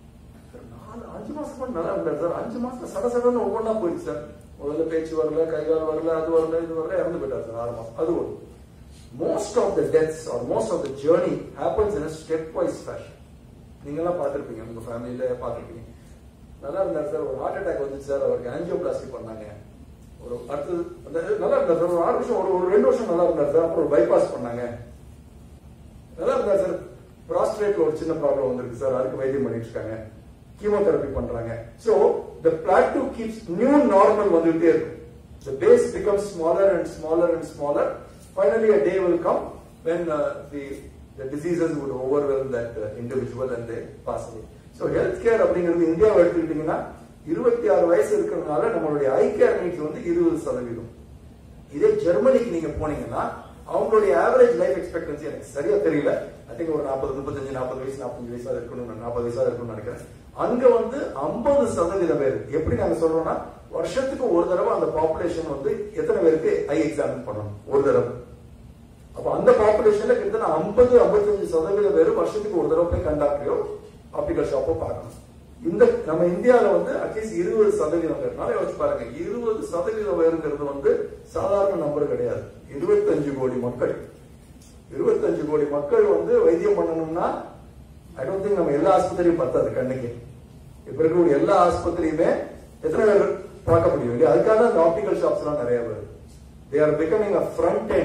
அஞ்சு மாசம் நல்லா இருந்தாரு சார், அஞ்சு மாசம் சட சடன்னு ஒவ்வொன்னா போயிடுச்சு சார், முதல்ல பேச்சு வரல, கைகால் வரல, அது வரல, இது வரல, இறந்து போயிட்டார் சார் ஆறு மாசம். அது ஒரு most of the deaths are most of the journey happens in a step wise fashion. நீங்க எல்லாம் பார்த்திருப்பீங்க, உங்க ஃபேமிலியில பார்த்திருப்பீங்க, நல்லா இருந்தார் சார், ஒரு ஹார்ட் அட்டாக் வந்துச்சு சார், அவருக்கு ஆஞ்சியோபிளாஸ்டி பண்ணாங்க, ஒரு அடுத்தது நல்லா இருந்தார் சார், ஒரு ஆறு வருஷம் ஒரு ஒரு ரெண்டு வருஷம் நல்லா இருந்தார் சார், அப்புறம் ஒரு பைபாஸ் பண்ணாங்க, நல்லா இருந்தார் சார், ப்ராஸ்டேட்ல ஒரு சின்ன ப்ராப்ளம் வந்திருக்கு சார், அதுக்கு வைத்தியம் பண்ணிட்டு இருக்காங்க, கீமோதெரபி பண்றாங்க. So the plateau keeps new normal வந்துட்டே இருக்கும். The base becomes smaller and smaller and smaller. Finally a day will come when uh, the the diseases would overwhelm that uh, individual and they pass away. So healthcare அப்படிங்கிறது இந்தியாவை எடுத்துக்கிட்டீங்கன்னா இருபத்தி ஆறு வயசு இருக்கிறதுனால நம்மளுடைய ஐ கேர் நீட்ஸ் வந்து இருபது சதவீதம். இதே ஜெர்மனிக்கு நீங்க போனீங்கன்னா அவங்களுடைய ஆவரேஜ் லைஃப் எக்ஸ்பெக்டன்சி எனக்கு சரியா தெரியல, ஐ திங்க் ஒரு நாற்பது முப்பத்தஞ்சு நாற்பது வயசு நாற்பத்தஞ்சு வயசா இருக்கணும், நாற்பது வயசா இருக்கணும்னு நினைக்கிறேன். அங்க வந்து ஐம்பது சதவீதம் பேர், எப்படி நாங்க சொல்றோம்னா வருஷத்துக்கு ஒரு தடவை அந்த பாப்புலேஷன் வந்து எத்தனை பேருக்கு ஐ எக்ஸாமின் பண்ணணும் ஒரு தடவை. அப்ப அந்த பாப்புலேஷன்ல கிட்டத்தட்ட ஐம்பது ஐம்பத்தஞ்சு சதவீதம் பேர் வருஷத்துக்கு ஒரு தடவை போய் கண்டாக்டரையோ ஆப்டிகல் ஷாப்போ பார்க்கணும். இந்த நம்ம இந்தியாவில வந்து அட்லீஸ்ட் இருபது சதவீதம் பேர்னால யோசிச்சு பாருங்க, இருபது சதவீதம் பேருங்கிறது வந்து சாதாரண நம்பர் கிடையாது. இருபத்தஞ்சு கோடி மக்கள், இருபத்தஞ்சு கோடி மக்கள் வந்து வைத்தியம் பண்ணணும்னா ஐ டோன்ட் திங்க் நம்ம எல்லா ஆஸ்பத்திரியும் பத்தாது கண்ணுக்கு. இப்ப இருக்கக்கூடிய எல்லா ஆஸ்பத்திரியுமே எத்தனை பேர் பார்க்க முடியும் இல்லையா, அதுக்காக அந்த ஆப்டிகல் ஷாப்ஸ் எல்லாம் நிறைய வருது. They are becoming a front end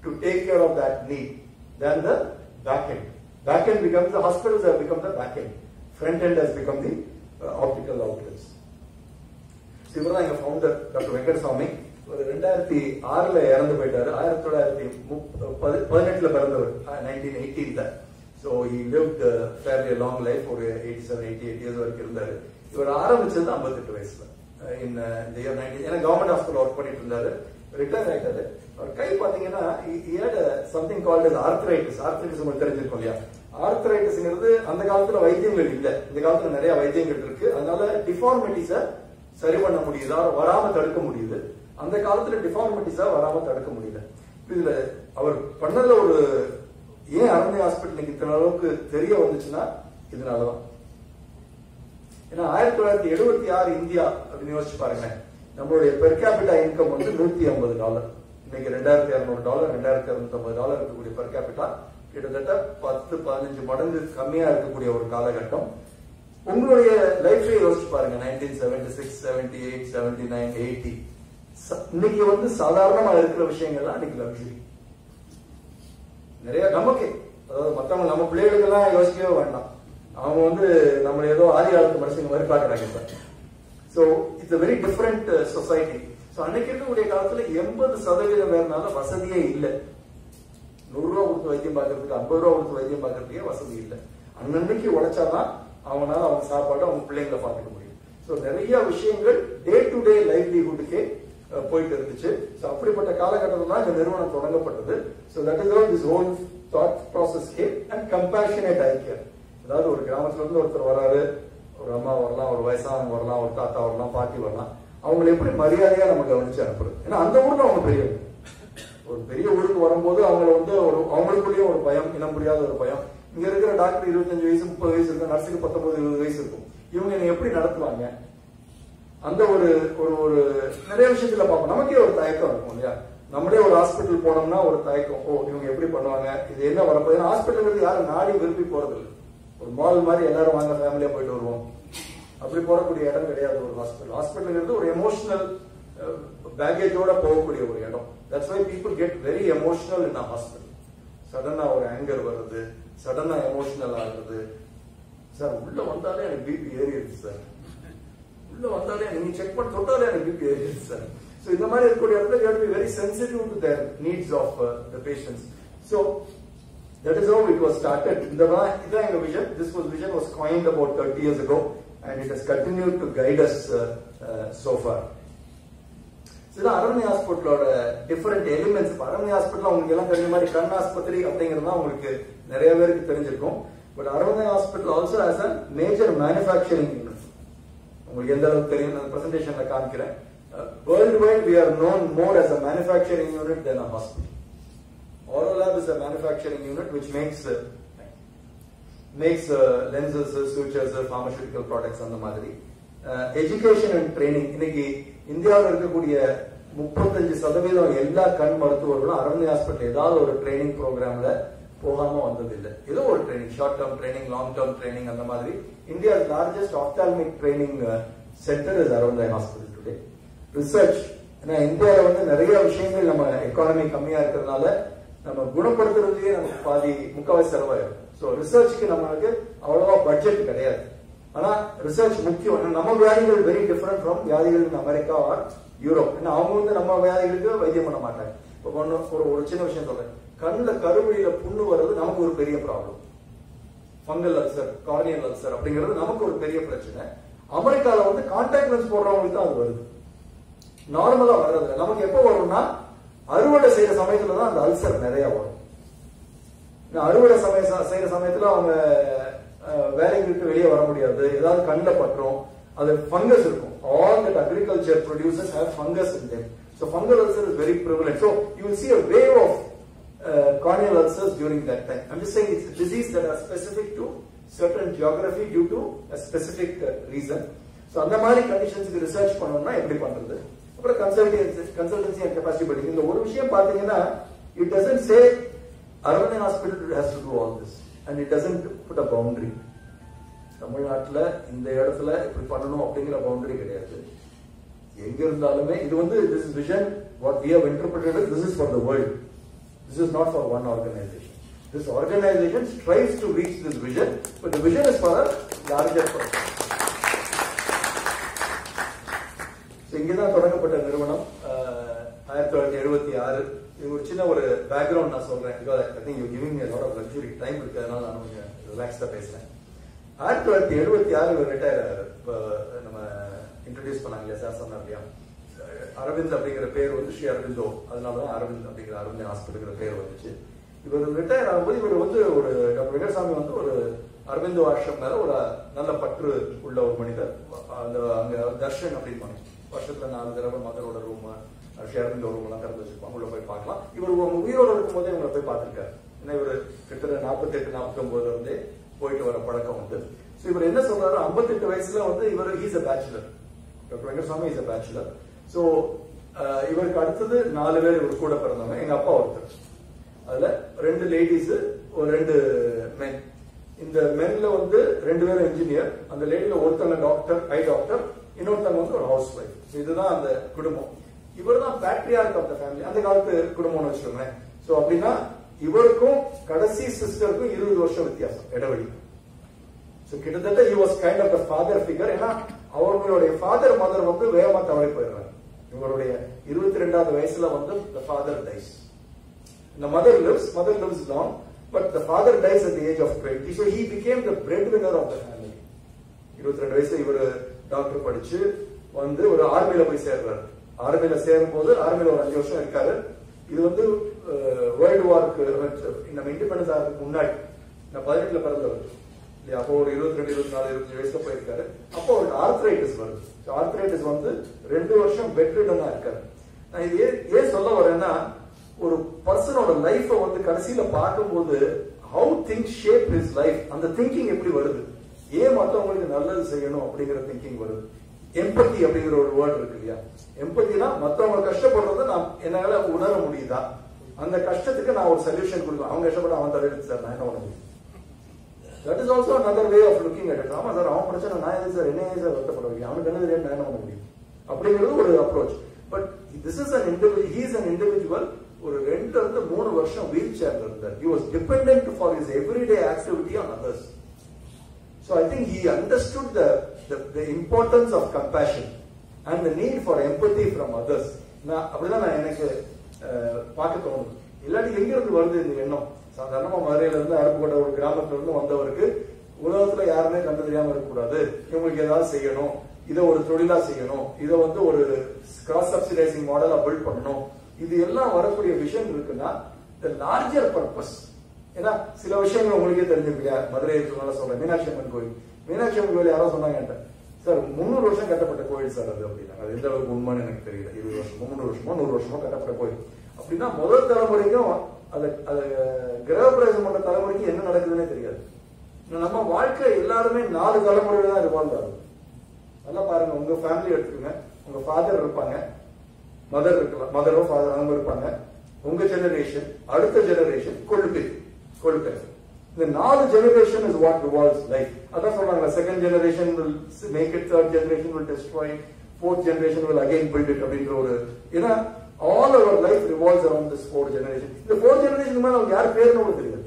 to take care of that need than the back end. Back end becomes the hospitals have become the back end. Front end has become the uh, optical outlets. இவர்தான் எங்க founder doctor Venkatasamy. ஒரு ரெண்டாயிரத்தி ஆறுல இறந்து போயிட்டாரு. ஆயிரத்தி தொள்ளாயிரத்தி பதினெட்டுல பிறந்தவர், நைன்டீன் எயிட்டீன்ல. So he lived fairly long life, ஒரு eighty seven eighty eight years வரைக்கும் இருந்தாரு. இவர் ஆரம்பிச்சது ஐம்பத்தெட்டு வயசுல இன் இந்த இயர் நைன்டீன். ஏன்னா கவர்மெண்ட் ஹாஸ்பிட்டல் ஒர்க் பண்ணிட்டு இருந்தாரு, ரிட்டையர் ஆயிட்டாரு. அவர் கை பாத்தீங்கன்னா சம்திங் கால்ட் ஆர்த்ரைட்டிஸ். ஆர்த்ரைட்டிஸ் உங்களுக்கு தெரிஞ்சிருக்கும் இல்லையா? ஆர்த்ரைட்டிஸ்ங்கிறது அந்த காலத்துல வைத்தியங்கள் இல்ல, இந்த காலத்துல நிறைய வைத்தியங்கள் இருக்கு. அதனால டிஃபார்மிட்டிஸ சரி பண்ண முடியுதா, வராம தடுக்க முடியுது. அந்த காலத்துல டிஃபார்மிட்டிஸா வராம தடுக்க முடியல. இதுல அவர் பண்ணதுல ஒரு ஏன் அரண்மனை ஹாஸ்பிட்டலுக்கு இத்தனை அளவுக்கு தெரிய வந்துச்சுன்னா இதனாலதான். ஏன்னா ஆயிரத்தி தொள்ளாயிரத்தி எழுபத்தி ஆறு இந்தியா அப்படின்னு யோசிச்சு பாருங்க, நம்மளுடைய பெர் கேபிட்டா இன்கம் வந்து நூத்தி ஐம்பது டாலர். இன்னைக்கு ரெண்டாயிரத்தி இருநூறு டாலர், ரெண்டாயிரத்தி இருநூத்தி ஐம்பது டாலர் இருக்கக்கூடிய பெர் கேபிட்டா கிட்டத்தட்ட பத்து பதினஞ்சு மடங்கு கம்மியா இருக்கக்கூடிய ஒரு காலகட்டம். உங்களுடைய லைஃப்ல யோசிச்சு பாருங்க, nineteen seventy six seventy eight seventy nine eighty இன்னைக்கு வந்து சாதாரணமா இருக்கிற விஷயங்கள்லாம் இன்னைக்கு லக்ஸுரி. நிறைய நமக்கு, அதாவது மத்தவங்க நம்ம பிள்ளைகளுக்கு எல்லாம் யோசிக்கவே வேண்டாம். அவங்க வந்து நம்ம ஏதோ ஆதி காலத்து மனுஷங்க மாதிரி காட்டுறாங்க. So it's very different society. So அன்னைக்கு இருக்கக்கூடிய காலத்துல எண்பது சதவீதம் வேறனால வசதியே இல்லை. நூறு ரூபா கொடுத்து வைத்தியம் பார்க்கறதுக்கு, ஐம்பது ரூபா கொடுத்து வைத்தியம் பார்க்கறதுக்கே வசதி இல்லை. அன்னன்னைக்கு உழைச்சாதான் அவங்களால அவங்க சாப்பாடு அவங்க பிள்ளைங்களை பார்த்துக்க முடியும். ஸோ நிறைய விஷயங்கள் டே டு டே லைவ்லிஹுட்டுக்கே போயிட்டு இருந்துச்சு. ஸோ அப்படிப்பட்ட காலகட்டத்தில் தான் இந்த நிறுவனம் தொடங்கப்பட்டது. So that is how this whole thought process came and compassionate eye care. அதாவது ஒரு கிராமத்துல இருந்து ஒருத்தர் வராரு, ஒரு அம்மா வரலாம், ஒரு வயசானவங்க வரலாம், ஒரு தாத்தா வரலாம், பாட்டி வரலாம். அவங்களை எப்படி மரியாதையா நம்ம கவனிச்சு அனுப்புறது. ஏன்னா அந்த ஊர்ல அவங்க பெரியவங்க. ஒரு பெரிய ஊருக்கு வரும்போது அவங்கள வந்து ஒரு அவங்களுக்குள்ளேயும் ஒரு பயம், இனம் புரியாத ஒரு பயம். இங்க இருக்கிற டாக்டர் இருபத்தஞ்சு வயசு முப்பது வயசு இருக்கும், நர்ஸுக்கு பத்தொன்பது இருபது வயசு இருக்கும். இவங்க என்ன எப்படி நடத்துவாங்க? அந்த ஒரு ஒரு நிறைய விஷயத்துல பார்ப்போம். நமக்கே ஒரு தயக்கம் இருக்கும் இல்லையா? நம்மளே ஒரு ஹாஸ்பிட்டல் போனோம்னா ஒரு தயக்கம், ஓ இவங்க எப்படி பண்ணுவாங்க, இது என்ன வரப்போகுது. ஹாஸ்பிட்டல் யாரும் நாடி விரும்பி போறது இல்லை. ஒரு மால் மாதிரி எல்லாரும் வாங்க ஃபேமிலியா போயிட்டு வருவோம், அப்படி போறக்கூடிய இடம் கிடையாது ஒரு ஹாஸ்பிட்டல். ஹாஸ்பிட்டல் ஒரு எமோஷனல் பேகேஜோட போகக்கூடிய ஒரு இடம். That's why people get very emotional in a hospital. சடனா ஒரு ஆங்கர் வருது, சடனா எமோஷனல் ஆகுது. சார் உள்ள வந்தாலே எனக்கு பிபி ஏறிடுது சார், உள்ள வந்தாலே நீங்க செக் பண்ணி தொட்டாலே எனக்கு பிபி ஏறிடுது சார். So இந்த மாதிரி இருக்கக்கூடிய இடத்துல you have to be very sensitive to their needs of uh, the patients. So that is how it was started. இந்த இதான் எங்க vision. This was vision was coined about thirty years ago and it has continued to guide us uh, uh, so far. So அரண்மனை ஹாஸ்பிட்டலோட different elements. அரண்மனை hospital உங்களுக்கு எல்லாம் தெரிஞ்ச மாதிரி கண் ஆஸ்பத்திரி அப்படிங்கிறது உங்களுக்கு நிறைய பேருக்கு தெரிஞ்சிருக்கும். பட் அரண்மனை hospital also has a major manufacturing unit. உங்களுக்கு எந்த அளவுக்கு தெரியும் நான் பிரசன்டேஷன்ல காமிக்கிறேன். Uh, worldwide, we are known more as a manufacturing unit than a hospital. Aurolab is a manufacturing unit which makes uh, makes uh, lenses, uh, sutures, uh, pharmaceutical products and the madri. Uh, education and training. இன்னைக்கு இந்தியாவில் இருக்கக்கூடிய முப்பத்தஞ்சு சதவீதம் எல்லா கண் மருத்துவர்களும் அரண்மனை hospital ஏதாவது ஒரு ட்ரைனிங் ப்ரோக்ராம்ல போகாம வந்ததில்லை. ஏதோ ஒரு training, short term training, long term training அந்த மாதிரி. India largest ophthalmic training centre is அரண்மனை ஹாஸ்பிட்டல் டுடே. ரிசர்ச், ஏன்னா இந்தியாவில் வந்து நிறைய விஷயங்கள் நம்ம எக்கானமி கம்மியா இருக்கிறதுனால நம்ம குணப்படுத்துறதுலயே நமக்கு பாதி முக்காவாசி செலவாயிடும். ஸோ ரிசர்ச்சுக்கு நம்மளுக்கு அவ்வளவா பட்ஜெட் கிடையாது. ஆனா ரிசர்ச் முக்கியம். நம்ம வியாதிகள் வெரி டிஃபரெண்ட் ஃப்ரம் வியாதிகள் இன் அமெரிக்கா ஆர் யூரோப். ஏன்னா அவங்க வந்து நம்ம வியாதிகளுக்கு வைத்தியம் பண்ண மாட்டாங்க. இப்போ ஒரு ஒரு சின்ன விஷயம் சொல்றேன், கண்ணுல கருவழியில புண்ணு வர்றது நமக்கு ஒரு பெரிய problem. Fungal ulcer, corneal ulcer அப்படிங்கிறது நமக்கு ஒரு பெரிய பிரச்சனை. அமெரிக்கால வந்து கான்டாக்ட் லென்ஸ் போடுறவங்களுக்கு தான் அது வருது, நார்மலா வர்றது. நமக்கு எப்ப வரும்னா அறுவடை செய்யற சமயத்துல தான் அந்த அல்சர் நிறைய வரும். அறுவடை சமய செய்யற சமயத்துல அவங்க வேலைக்கு விட்டு வெளியே வர முடியாது, ஏதாவது கண்ணில் பற்றும், அது ஃபங்கஸ் இருக்கும். All that agriculture producers have fungus in them. So fungal ulcer is very prevalent. So you will see a wave of uh, corneal ulcers during that time. I'm just saying it's a disease that are specific to certain geography due to a specific uh, reason. So அந்த மாதிரி கண்டிஷன்ஸ்க்கு research பண்ணணும்னா எப்படி பண்றது? அப்புறம் consultancy consultancy and capacity building. இந்த ஒரு விஷயம் பாத்தீங்கன்னா it doesn't say அரண்மனை hospital has to do all this and it doesn't put a boundary. தமிழ்நாட்டுல இந்த இடத்துல இப்படி பண்ணணும் அப்படிங்கிற பவுண்டரி கிடையாது. எங்க இருந்தாலுமே இது வந்து this is vision what we have interpreted this is for the world. This is not for one organization. This organization strives to reach this vision, but the vision is for a larger purpose. So, இங்கதான் தொடங்கப்பட்ட நிறுவனம் ஆயிரத்தி தொள்ளாயிரத்தி எழுபத்தி ஆறு. இது ஒரு சின்ன ஒரு பேக்ரவுண்ட் நான் சொல்றேன். Because I think you giving me a lot of luxury time இருக்கிறதுனால நான் கொஞ்சம் ரிலாக்ஸ்டா பேசுறேன். ஆயிரத்தி தொள்ளாயிரத்தி எழுபத்தி ஆறு இவர் ரிட்டையர் ஆகிறாரு. இப்போ நம்ம இன்ட்ரடியூஸ் பண்ணாங்க இல்லையா, சார் சொன்னார் இல்லையா, அரவிந்த் அப்படிங்கிற பேர் வந்து ஸ்ரீ அரவிந்தோ, அதனாலதான் அரவிந்த் அப்படிங்கிற அரவிந்த் ஹாஸ்பிட்டல் பேர் வந்துச்சு. இவர் ரிட்டையர் ஆகும்போது இவர் வந்து ஒரு டாக்டர் வெங்கடசாமி வந்து ஒரு அரவிந்தோ ஆசிரம் மேல ஒரு நல்ல பற்று உள்ள ஒரு மனிதர். அந்த அங்க தர்ஷன் அப்படின்னு வருஷத்துல நாலு தடவை மதரோட ரூம் ஸ்ரீ அரவிந்தோ ரூம் எல்லாம் திறந்து வச்சிருப்பாங்க, உள்ள போய் பார்க்கலாம். இவர் உயிரோடு இருக்கும் போதே இவங்களை போய் பார்த்திருக்காரு. ஏன்னா இவர் கிட்டத்தட்ட நாற்பத்தி எட்டு நாற்பத்தி ஒன்பதுல இருந்தே போயிட்டு வர பழக்கம் உண்டு. ஸோ இவர் என்ன சொல்றாரு, ஐம்பத்தி எட்டு வயசுல வந்து இவர் he's a bachelor, doctor Venkataswamy is a bachelor. So இவருக்கு அடுத்தது நாலு பேர் இவர் கூட பிறந்தவங்க. எங்க அப்பா ஒருத்தர், அதுல ரெண்டு லேடிஸ் ஒரு ரெண்டு மென். இந்த மென்ல வந்து ரெண்டு பேரும் இன்ஜினியர், அந்த லேடில ஒருத்தவங்க டாக்டர், ஐ டாக்டர், இன்னொருத்தவங்க வந்து ஒரு ஹவுஸ் ஒய்ஃப். இதுதான் அந்த குடும்பம். இவர் தான் பேட்ரியார்க் ஆஃப் த ஃபேமிலி, அந்த காலத்து குடும்பம்னு வச்சுக்கோங்க. சோ அப்படின்னா இவருக்கும் கடைசி சிஸ்டருக்கும் இருபது வருஷம் வித்தியாசம் இடைவெளி. சோ கிட்டத்தட்ட he was kind of the father figure. ஏன்னா அவர்களுடைய ஃபாதர் மதர் வந்து வேகமா தவறி போயிடுறாங்க. இவருடைய இருபத்தி ரெண்டாவது வயசுல வந்து the father dies. The mother lives, mother lives long, but the father dies at the age of twenty. So he became the breadwinner of the family. இருபத்தி ரெண்டு வயசுல இவர் டாக்டர் படிச்சு வந்து ஒரு ஆர்மியில போய் சேர்றாரு. ஆர்மியில சேரும் போது ஆர்மியில ஒரு அஞ்சு வருஷம் இருக்காரு. இது வந்து வேர்ல்டு வார்க்கு நம்ம இண்டிபெண்டன்ஸ் ஆகிறதுக்கு முன்னாடி, நான் பதினெட்டுல பிறந்தவர் இல்லையா, அப்போ ஒரு இருபத்தி ரெண்டு இருபத்தி நாலு இருபத்தஞ்சு வயசுல போயிருக்காரு. அப்போ அவருக்கு ஆர்த்ரைட்டிஸ் வருது. ஆர்த்ரைட்டிஸ் வந்து ரெண்டு வருஷம் பெட் ரிடனா இருக்காரு. நான் இது ஏன் சொல்ல வரேன்னா, ஒரு பர்சனோட லைஃப வந்து கடைசியில பார்க்கும்போது how things shape his life, அந்த திங்கிங் எப்படி வருது, ஏன் மற்றவங்களுக்கு நல்லது செய்யணும் அப்படிங்கிற திங்கிங் வருது. எம்பத்தி அப்படிங்கிற ஒரு வேர்ட் இருக்கு இல்லையா, எம்பத்தினா மற்றவங்க கஷ்டப்படுறத நான் என்னால உணர முடியுதா, அந்த கஷ்டத்துக்கு நான் ஒரு சொல்யூஷன் கொடுப்பேன். அவங்க கஷ்டப்பட அவன் தலையிட்டு சார் நான் என்ன பண்ண முடியும். That is also another way of looking at it. ஆமா சார் அவன் பிரச்சனை நான் எது சார் என்ன சார் வருத்தப்பட வைக்க, அவனுக்கு என்ன தெரியாது நான் என்ன பண்ண முடியும் அப்படிங்கிறது ஒரு approach. But this is an individual, he is an individual. ஒரு ரெண்டு இருந்து மூணு வருஷம் வீல் சேர்ல இருந்தார். He was dependent for his everyday activity on others. So I think he understood the, the the importance of compassion and the need for empathy from others. நான் அப்படிதான் நான் எனக்கு பார்க்க தோணுது. இல்லாட்டி எங்க இருந்து வருது இந்த எண்ணம்? சாதாரணமா மதுரையில இருந்து அருப்புக்கோட்டை ஒரு கிராமத்துல இருந்து வந்தவருக்கு உலகத்துல யாருமே கண்டு தெரியாம இருக்கக்கூடாது, இவங்களுக்கு ஏதாவது செய்யணும், இதை ஒரு தொழிலா செய்யணும், இதை வந்து ஒரு கிராஸ் சப்சிடைசிங் மாடலா பில்ட் பண்ணணும், இது எல்லாம் வரக்கூடிய விஷயம் இருக்குன்னா the larger purpose. ஏன்னா சில விஷயங்கள் உங்களுக்கே தெரிஞ்சிருக்கா, மதுரை இருக்கிறதுனால சொல்றேன். மீனாட்சி அம்மன் கோயில், மீனாட்சி அம்மன் கோயில் யாரோ சொன்னாங்க சார் முன்னூறு வருஷம் கட்டப்பட்ட கோயில் சார் அது அப்படின்னா. அது எந்த அளவுக்கு உண்மைன்னு எனக்கு தெரியல. இருபது வருஷமோ முன்னூறு வருஷமோ நூறு வருஷமோ கட்டப்பட்ட கோயில் அப்படின்னா முதல் தலைமுறைக்கும் அது அது கிரகப்பிரவேசம் பண்ண தலைமுறைக்கு என்ன நடக்குதுன்னே தெரியாது. நம்ம வாழ்க்கை எல்லாருமே நாலு தலைமுறையில தான் ரிவால்வ் ஆகுது. நல்லா பாருங்க, உங்க ஃபேமிலி எடுத்துக்கோங்க, உங்க ஃபாதர் இருப்பாங்க, மதர் இருக்கலாம், மதரோ ஃபாதர் அவங்க இருப்பாங்க, உங்க ஜெனரேஷன், அடுத்த ஜெனரேஷன், கொள்கை கொள்கை இந்த நாலு generation is what revolves life. அதான் சொல்றாங்க, second generation will make it, third generation will destroy, fourth generation will again build it அப்படின்ற ஒரு, ஏன்னா all our life revolves around this four generation. இந்த ஃபோர் ஜெனரேஷன் மேல அவங்க யார் பேருன்னு உங்களுக்கு தெரியாது.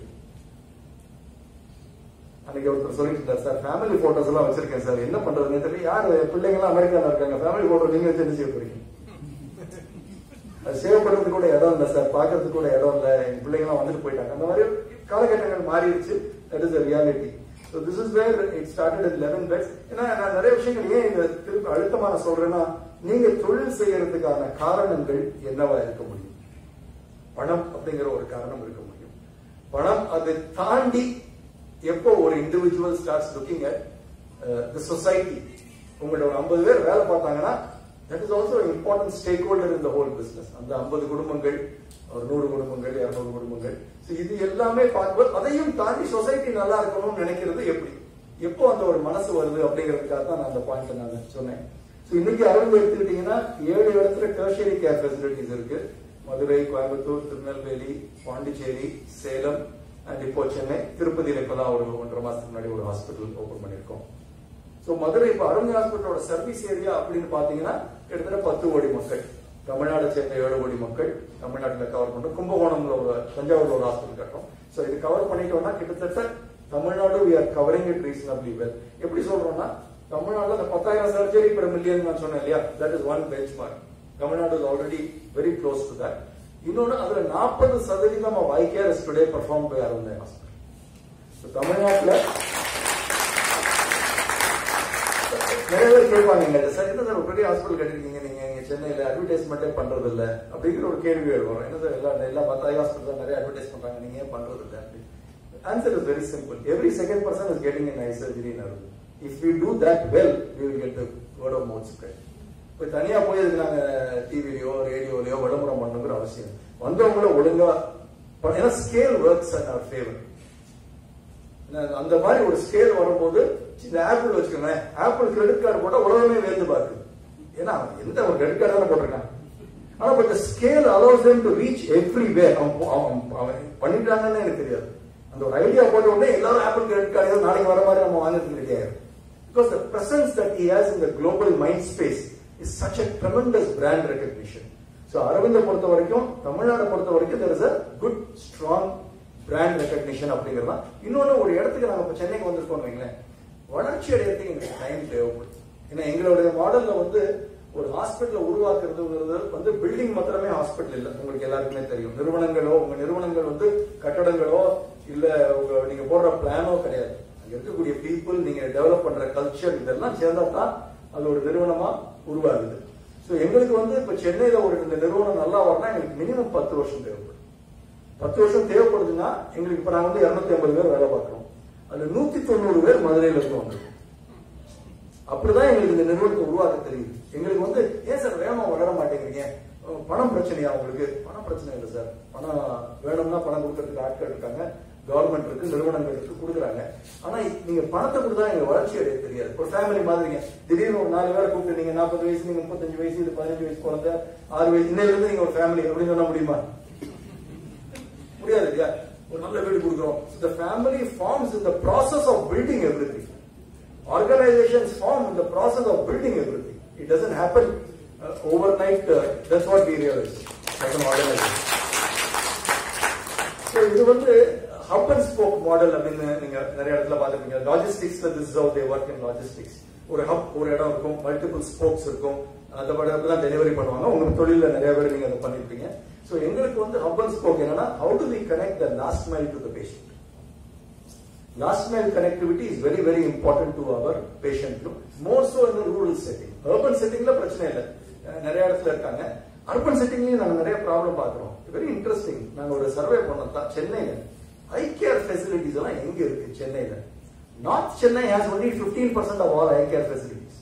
அன்னைக்கு ஒருத்தர் சொல்லிட்டு இருந்தார், சார் ஃபேமிலி போட்டோஸ் எல்லாம் வச்சிருக்கேன் சார், என்ன பண்றதுன்னு தெரியல, யாரு பிள்ளைங்க எல்லாம் அமெரிக்கால இருக்காங்க, ஃபேமிலி போட்டோ நீங்க வச்சு என்ன செய்ய போறீங்க, அது சேவ் பண்றதுக்கு கூட இடம் இல்லை சார், பாக்குறதுக்கு கூட இடம் இல்லை, எங்க பிள்ளைங்க எல்லாம் வந்துட்டு போயிட்டாங்க. அந்த மாதிரி காலகட்டங்கள் மாறிடுச்சு. That is a reality. So this is where it started at eleven beds. ஏன்னா நான் நிறைய விஷயங்கள் ஏன் இந்த திருப்பி அழுத்தமா நான் சொல்றேன்னா, நீங்க தொழில் செய்யறதுக்கான காரணங்கள் என்னவா இருக்க முடியும்? பணம் அப்படிங்கிற ஒரு காரணம் இருக்க முடியும். பணம் அதை தாண்டி எப்போ ஒரு individual starts looking at the society, உங்களோட ஒரு ஐம்பது பேர் வேலை பார்த்தாங்கன்னா that is also an important stakeholder in the whole business. அந்த ஐம்பது குடும்பங்கள், ஒரு நூறு குடும்பங்கள், இருநூறு குடும்பங்கள், இது எல்லாமே பார்க்கும்போது அதையும் தாண்டி சொசைட்டி நல்லா இருக்கணும்னு நினைக்கிறது எப்படி, எப்போ அந்த ஒரு மனசு வருது அப்படிங்கிறதுக்காக தான் நான் அந்த பாயிண்ட் நான் சொன்னேன். இன்னைக்கு அரவிந்த் எடுத்துக்கிட்டீங்கன்னா ஏழு இடத்துல டெர்ஷியரி கேர் ஃபெசிலிட்டிஸ் இருக்கு. மதுரை, கோயம்புத்தூர், திருநெல்வேலி, பாண்டிச்சேரி, சேலம் அண்ட் இப்போ சென்னை, திருப்பதியில இப்பதான் ஒரு ஒன்றரை மாசத்துக்கு முன்னாடி ஒரு ஹாஸ்பிட்டல் ஓபன் பண்ணிருக்கோம். சோ மதுரை இப்ப அரவிந்த் ஹாஸ்பிட்டலோட சர்வீஸ் ஏரியா அப்படின்னு பாத்தீங்கன்னா கிட்டத்தட்ட பத்து கோடி மக்கள். தமிழ்நாடு சேர்ந்த ஏழு கோடி மக்கள் தமிழ்நாட்டில் கவர் பண்றோம். கும்பகோணம்ல ஒரு தஞ்சாவூர்ல ஒரு ஹாஸ்பிட்டல் கட்டுறோம். ஸோ இது கவர் பண்ணிட்டோம்னா கிட்டத்தட்ட Tamil Nadu we are covering it reasonably well. எப்படி சொல்றோம்னா தமிழ்நாடுல அந்த பத்தாயிரம் சர்ஜரி பெர் மில்லியன் நான் சொன்னேன் இல்லையா, that is one benchmark. Tamil Nadu is already very close to that. இன்னொன்னு அதுல நாற்பது சதவீதம் of eye care is today perform by Aravind hospital. தமிழ்நாட்டுல நிறைய பேர் கேட்பாங்க, சார் என்ன சார் ஒரு பெரிய ஹாஸ்பிட்டல் கட்டிருக்கீங்க நீங்க சென்னையில அட்வர்டைஸ்மெண்டே பண்றது இல்ல அப்படிங்கிற ஒரு கேள்வி வரும். என்ன சார் எல்லா எல்லா பத்தாயிரம் ஹாஸ்பிட்டல் நிறைய அட்வர்டைஸ் பண்றாங்க, நீங்க ஏன் பண்றது இல்ல? Answer is very simple. Every second person is getting an eye surgery in Arvind. If we do that well, we will get the word of mouth spread. இப்போ தனியா போய் அதுக்கு நாங்க டிவிலையோ ரேடியோலையோ விளம்பரம் பண்ணணுங்கிற அவசியம் வந்தவங்கள ஒழுங்கா ஏன்னா scale works and our favour. அந்த மாதிரி ஒரு ஸ்கேல் வரும்போது இந்த ஆப்பிள் வச்சுக்கோங்க, ஆப்பிள் கிரெடிட் கார்டு போட்டா உலகமே வேந்து பார்க்குது. ஏன்னா எந்த ஒரு கிரெடிட் கார்டு தானே போட்டிருக்காங்க. ஆனா but scale allows them to reach everywhere. அவன் பண்ணிட்டாங்கன்னு எனக்கு தெரியாது. அந்த ஒரு ஐடியா போட்ட உடனே எல்லாரும் ஆப்பிள் கிரெடிட் கார்டு நாளைக்கு வர மாதிரி நம்ம வாங்குறதுக்கு ரெடி ஆயிரும். Because the presence that he has in the global mind space is such a tremendous brand recognition. So Arvind பொறுத்த வரைக்கும் தமிழ்நாடு பொறுத்த வரைக்கும் there is a good strong brand recognition அப்படிங்கறதா. இன்னொன்னு ஒரு இடத்துக்கு நாம இப்ப சென்னைக்கு வந்திருக்கோம் வைங்களேன், வளர்ச்சி அடையறதுக்கு எங்களுக்கு டைம் தேவைப்படும். ஏன்னா எங்களுடைய மாடல்ல வந்து ஒரு ஹாஸ்பிட்டல் உருவாக்குறதுங்கிறது வந்து பில்டிங் மாத்திரமே ஹாஸ்பிட்டல் இல்ல, உங்களுக்கு எல்லாருக்குமே தெரியும். நிறுவனங்களோ உங்க நிறுவனங்கள் வந்து கட்டடங்களோ இல்ல நீங்க போடுற பிளானோ கிடையாது. அங்க இருக்கக்கூடிய பீப்புள், நீங்க டெவலப் பண்ற கல்ச்சர், இதெல்லாம் சேர்ந்தா தான் அது ஒரு நிறுவனமா உருவாகுது. சோ எங்களுக்கு வந்து இப்ப சென்னையில ஒரு இந்த நிறுவனம் நல்லா வரனா எங்களுக்கு மினிமம் பத்து வருஷம் தேவைப்படும். பத்து வருஷம் தேவைப்படுதுன்னா எங்களுக்கு இப்ப நாங்க வந்து இருநூத்தி ஐம்பது பேர் வேலை பார்க்கிறோம். அதுல நூத்தி தொண்ணூறு பேர் மதுரையில இருந்து வந்திருக்கோம். அப்படிதான் எங்களுக்கு இந்த நிறுவனத்தை உருவாக்க தெரியுது. எங்களுக்கு வந்து ஏன் சார் வேகமா வளர மாட்டேங்கிறீங்க, பணம் பிரச்சனையா உங்களுக்கு? பணம் பிரச்சனை இல்லை சார், பணம் வேணும்னா பணம் கொடுக்கறதுக்கு ஆட்கள் இருக்காங்க, கவர்மெண்ட் இருக்கு, நிறுவனங்கள் இருக்கு, கொடுக்குறாங்க. ஆனா நீங்க பணத்தை கொடுத்தா எங்க வளர்ச்சி அடைய தெரியாது. ஒரு ஃபேமிலி மாதிரிங்க, திடீர்னு ஒரு நாலு பேரை கூப்பிட்டு நீங்க நாற்பது வயசு, நீங்க முப்பத்தஞ்சு வயசு, இது பதினஞ்சு வயசு குழந்தை, ஆறு வயசு, இன்னையில இருந்து நீங்க ஒரு ஃபேமிலி அப்படின்னு சொன்னா முடியுமா? முடியாது இல்லையா? ஒரு நல்ல வீடு கொடுக்குறோம். The family forms in the process of building everything. Organizations form in the process of building everything. It doesn't happen uh, overnight. Uh, that's what we realize as an organization. So இது வந்து hub and spoke model அப்படின்னு நீங்க நிறைய இடத்துல பார்த்துருப்பீங்க. லாஜிஸ்டிக்ஸ்ல this is how they work in logistics. ஒரு hub ஒரு இடம் இருக்கும், மல்டிபிள் ஸ்போக்ஸ் இருக்கும், அந்த படம் டெலிவரி பண்ணுவாங்க. உங்க தொழில நிறைய பேர் நீங்க அதை பண்ணிருப்பீங்க. சோ எங்களுக்கு வந்து ஹப் அண்ட் ஸ்போக் என்னன்னா, how do we connect the last mile to the patient? Last mile connectivity is very very important to our patient, more so in the rural setting. Urban settingல பிரச்சனை இல்லை, நிறைய இடத்துல இருக்காங்க. Urban செட்டிங்லயும் நாங்க நிறைய problem பாக்குறோம். Very interesting. நாங்க ஒரு சர்வே பண்ணோம் சென்னையில ஐ கேர் ஃபெசிலிட்டிஸ் எல்லாம் எங்க இருக்கு சென்னையில. North Chennai has only fifteen percent of all eye care facilities.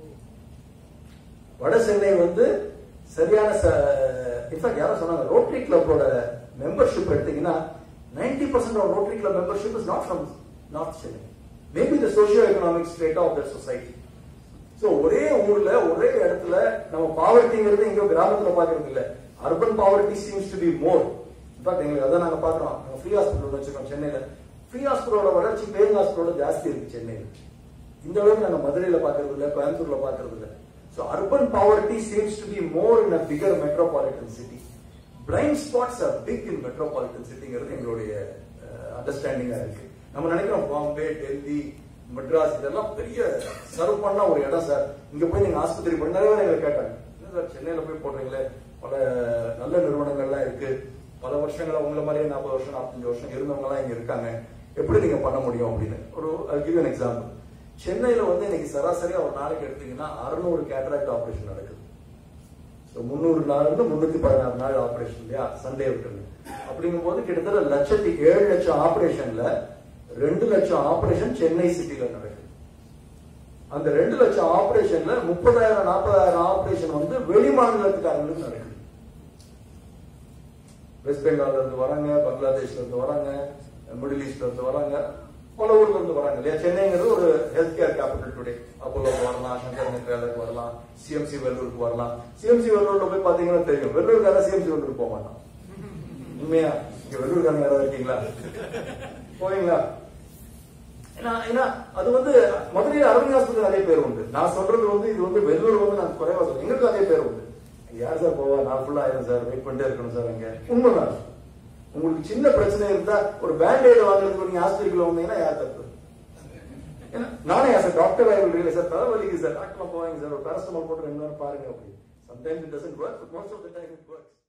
வட சென்னை வந்து சரியான, இன்ஃபேக்ட் யாரும் சொன்னாங்க ரோட்டரி கிளப்போட மெம்பர்ஷிப் எடுத்தீங்கன்னா ninety percent of Rotary Club membership is not from North Chennai. Maybe the socio-economic strata of that society. So ஒரே ஊர்ல ஒரே இடத்துல நம்ம பாவர்ட்டிங்கிறது இங்க கிராமத்துல பாக்குறது இல்ல. Urban poverty seems to be more. In fact எங்களுக்கு அதான் நாங்க பாக்குறோம். ஃப்ரீ ஹாஸ்பிட்டல் வச்சிருக்கோம் சென்னையில. ஃப்ரீ ஹாஸ்பிட்டலோட வளர்ச்சி பேருந்து ஹாஸ்பிட்டலோட ஜாஸ்தி இருக்கு சென்னையில. இந்த அளவுக்கு நாங்க மதுரையில பாக்குறது இல்ல, கோயம்புத்தூர்ல பாக்குறது இல்ல. So urban poverty seems to be more in a bigger metropolitan city. Blind spots are big in metropolitan cityங்கிறது எங்களுடைய அண்டர்ஸ்டாண்டிங்கா இருக்கு. நம்ம நினைக்கிறோம் பாம்பே, டெல்லி, மெட்ராஸ் இதெல்லாம் பெரிய சர்வ் பண்ண ஒரு இடம் சார். இங்க போய் நீங்க ஆஸ்பத்திரி பண்ண நிறைய பேர் எங்களை கேட்டாங்க, என்ன சார் சென்னையில போய் போடுறீங்களே, பல நல்ல நிறுவனங்கள்லாம் இருக்கு, பல வருஷங்களா உங்களை மாதிரியே நாற்பது வருஷம் நாற்பத்தஞ்சு வருஷம் இருந்தவங்க எல்லாம் இங்க இருக்காங்க, எப்படி நீங்க பண்ண முடியும் அப்படின்னு. ஒரு கிவ் an எக்ஸாம்பிள். சென்னையில வந்து இன்னைக்கு சராசரியா ஒரு நாளைக்கு எடுத்தீங்கன்னா அறுநூறு கேட்ராக்ட் ஆபரேஷன் நடக்குது. முன்னூறு நாள் இருந்து முன்னூத்தி பதினாறு நாள் ஆபரேஷன் இல்லையா, சண்டே விட்டு. அப்படிங்கும் போது கிட்டத்தட்ட லட்சத்தி ஏழு லட்சம் ஆபரேஷன்ல ரெண்டு லட்சம் ஆபரேஷன் சென்னை சிட்டில நடக்குது. அந்த ரெண்டு லட்சம் ஆபரேஷன்ல முப்பதாயிரம் நாற்பதாயிரம் ஆபரேஷன் வந்து வெளி மாநிலத்துக்காரங்களுக்கு நடக்குது. வெஸ்ட் பெங்கால்ல இருந்து வராங்க, பங்களாதேஷ்ல இருந்து வராங்க, மிடில் ஈஸ்ட்ல இருந்து வராங்க, பல ஊர்ல இருந்து வராங்க இல்லையா. சென்னைங்கிறது ஒரு ஹெல்த் கேர் கேபிட்டல் டுடே. அப்போலோக்கு வரலாம், சங்கர் நெக்ராலுக்கு வரலாம், சிஎம்சி வெள்ளூருக்கு வரலாம். சிஎம்சி வெள்ளூர்ல போய் பாத்தீங்கன்னா தெரியும், வெள்ளூர்கார சிஎம்சி வெள்ளூர் போக மாட்டான். உண்மையா இங்க வெள்ளூர்காரங்க யாராவது இருக்கீங்களா? போவீங்களா? ஏன்னா அது வந்து மதுரையில் அரவிந்த் ஹாஸ்பிட்டல் அதே பேர் உண்டு. நான் சொல்றது வந்து இது வந்து வெள்ளூர் வந்து நான் குறைவா சொல்றேன், எங்களுக்கு அதே பேர் உண்டு. யார் சார் போவா? நான் ஃபுல்லா ஆயிரும் சார், வெயிட் பண்ணிட்டே இருக்கணும் சார். அங்க உண்மைதான். உங்களுக்கு சின்ன பிரச்சனை இருந்தா ஒரு பேண்டேட் வாங்குறதுக்கு நீங்க ஹாஸ்பிட்டலுக்கு வந்தீங்கன்னா யார் தப்பு? நானே as doctor I will realise sir தலைவலிக்கு சார் டாக்டர் போவாங்க சார், ஒரு பேரஸ்டமால் போட்டு ரெண்டு நேரம் பாருங்க அப்படி. Sometimes it doesn't work, but most of the time it works.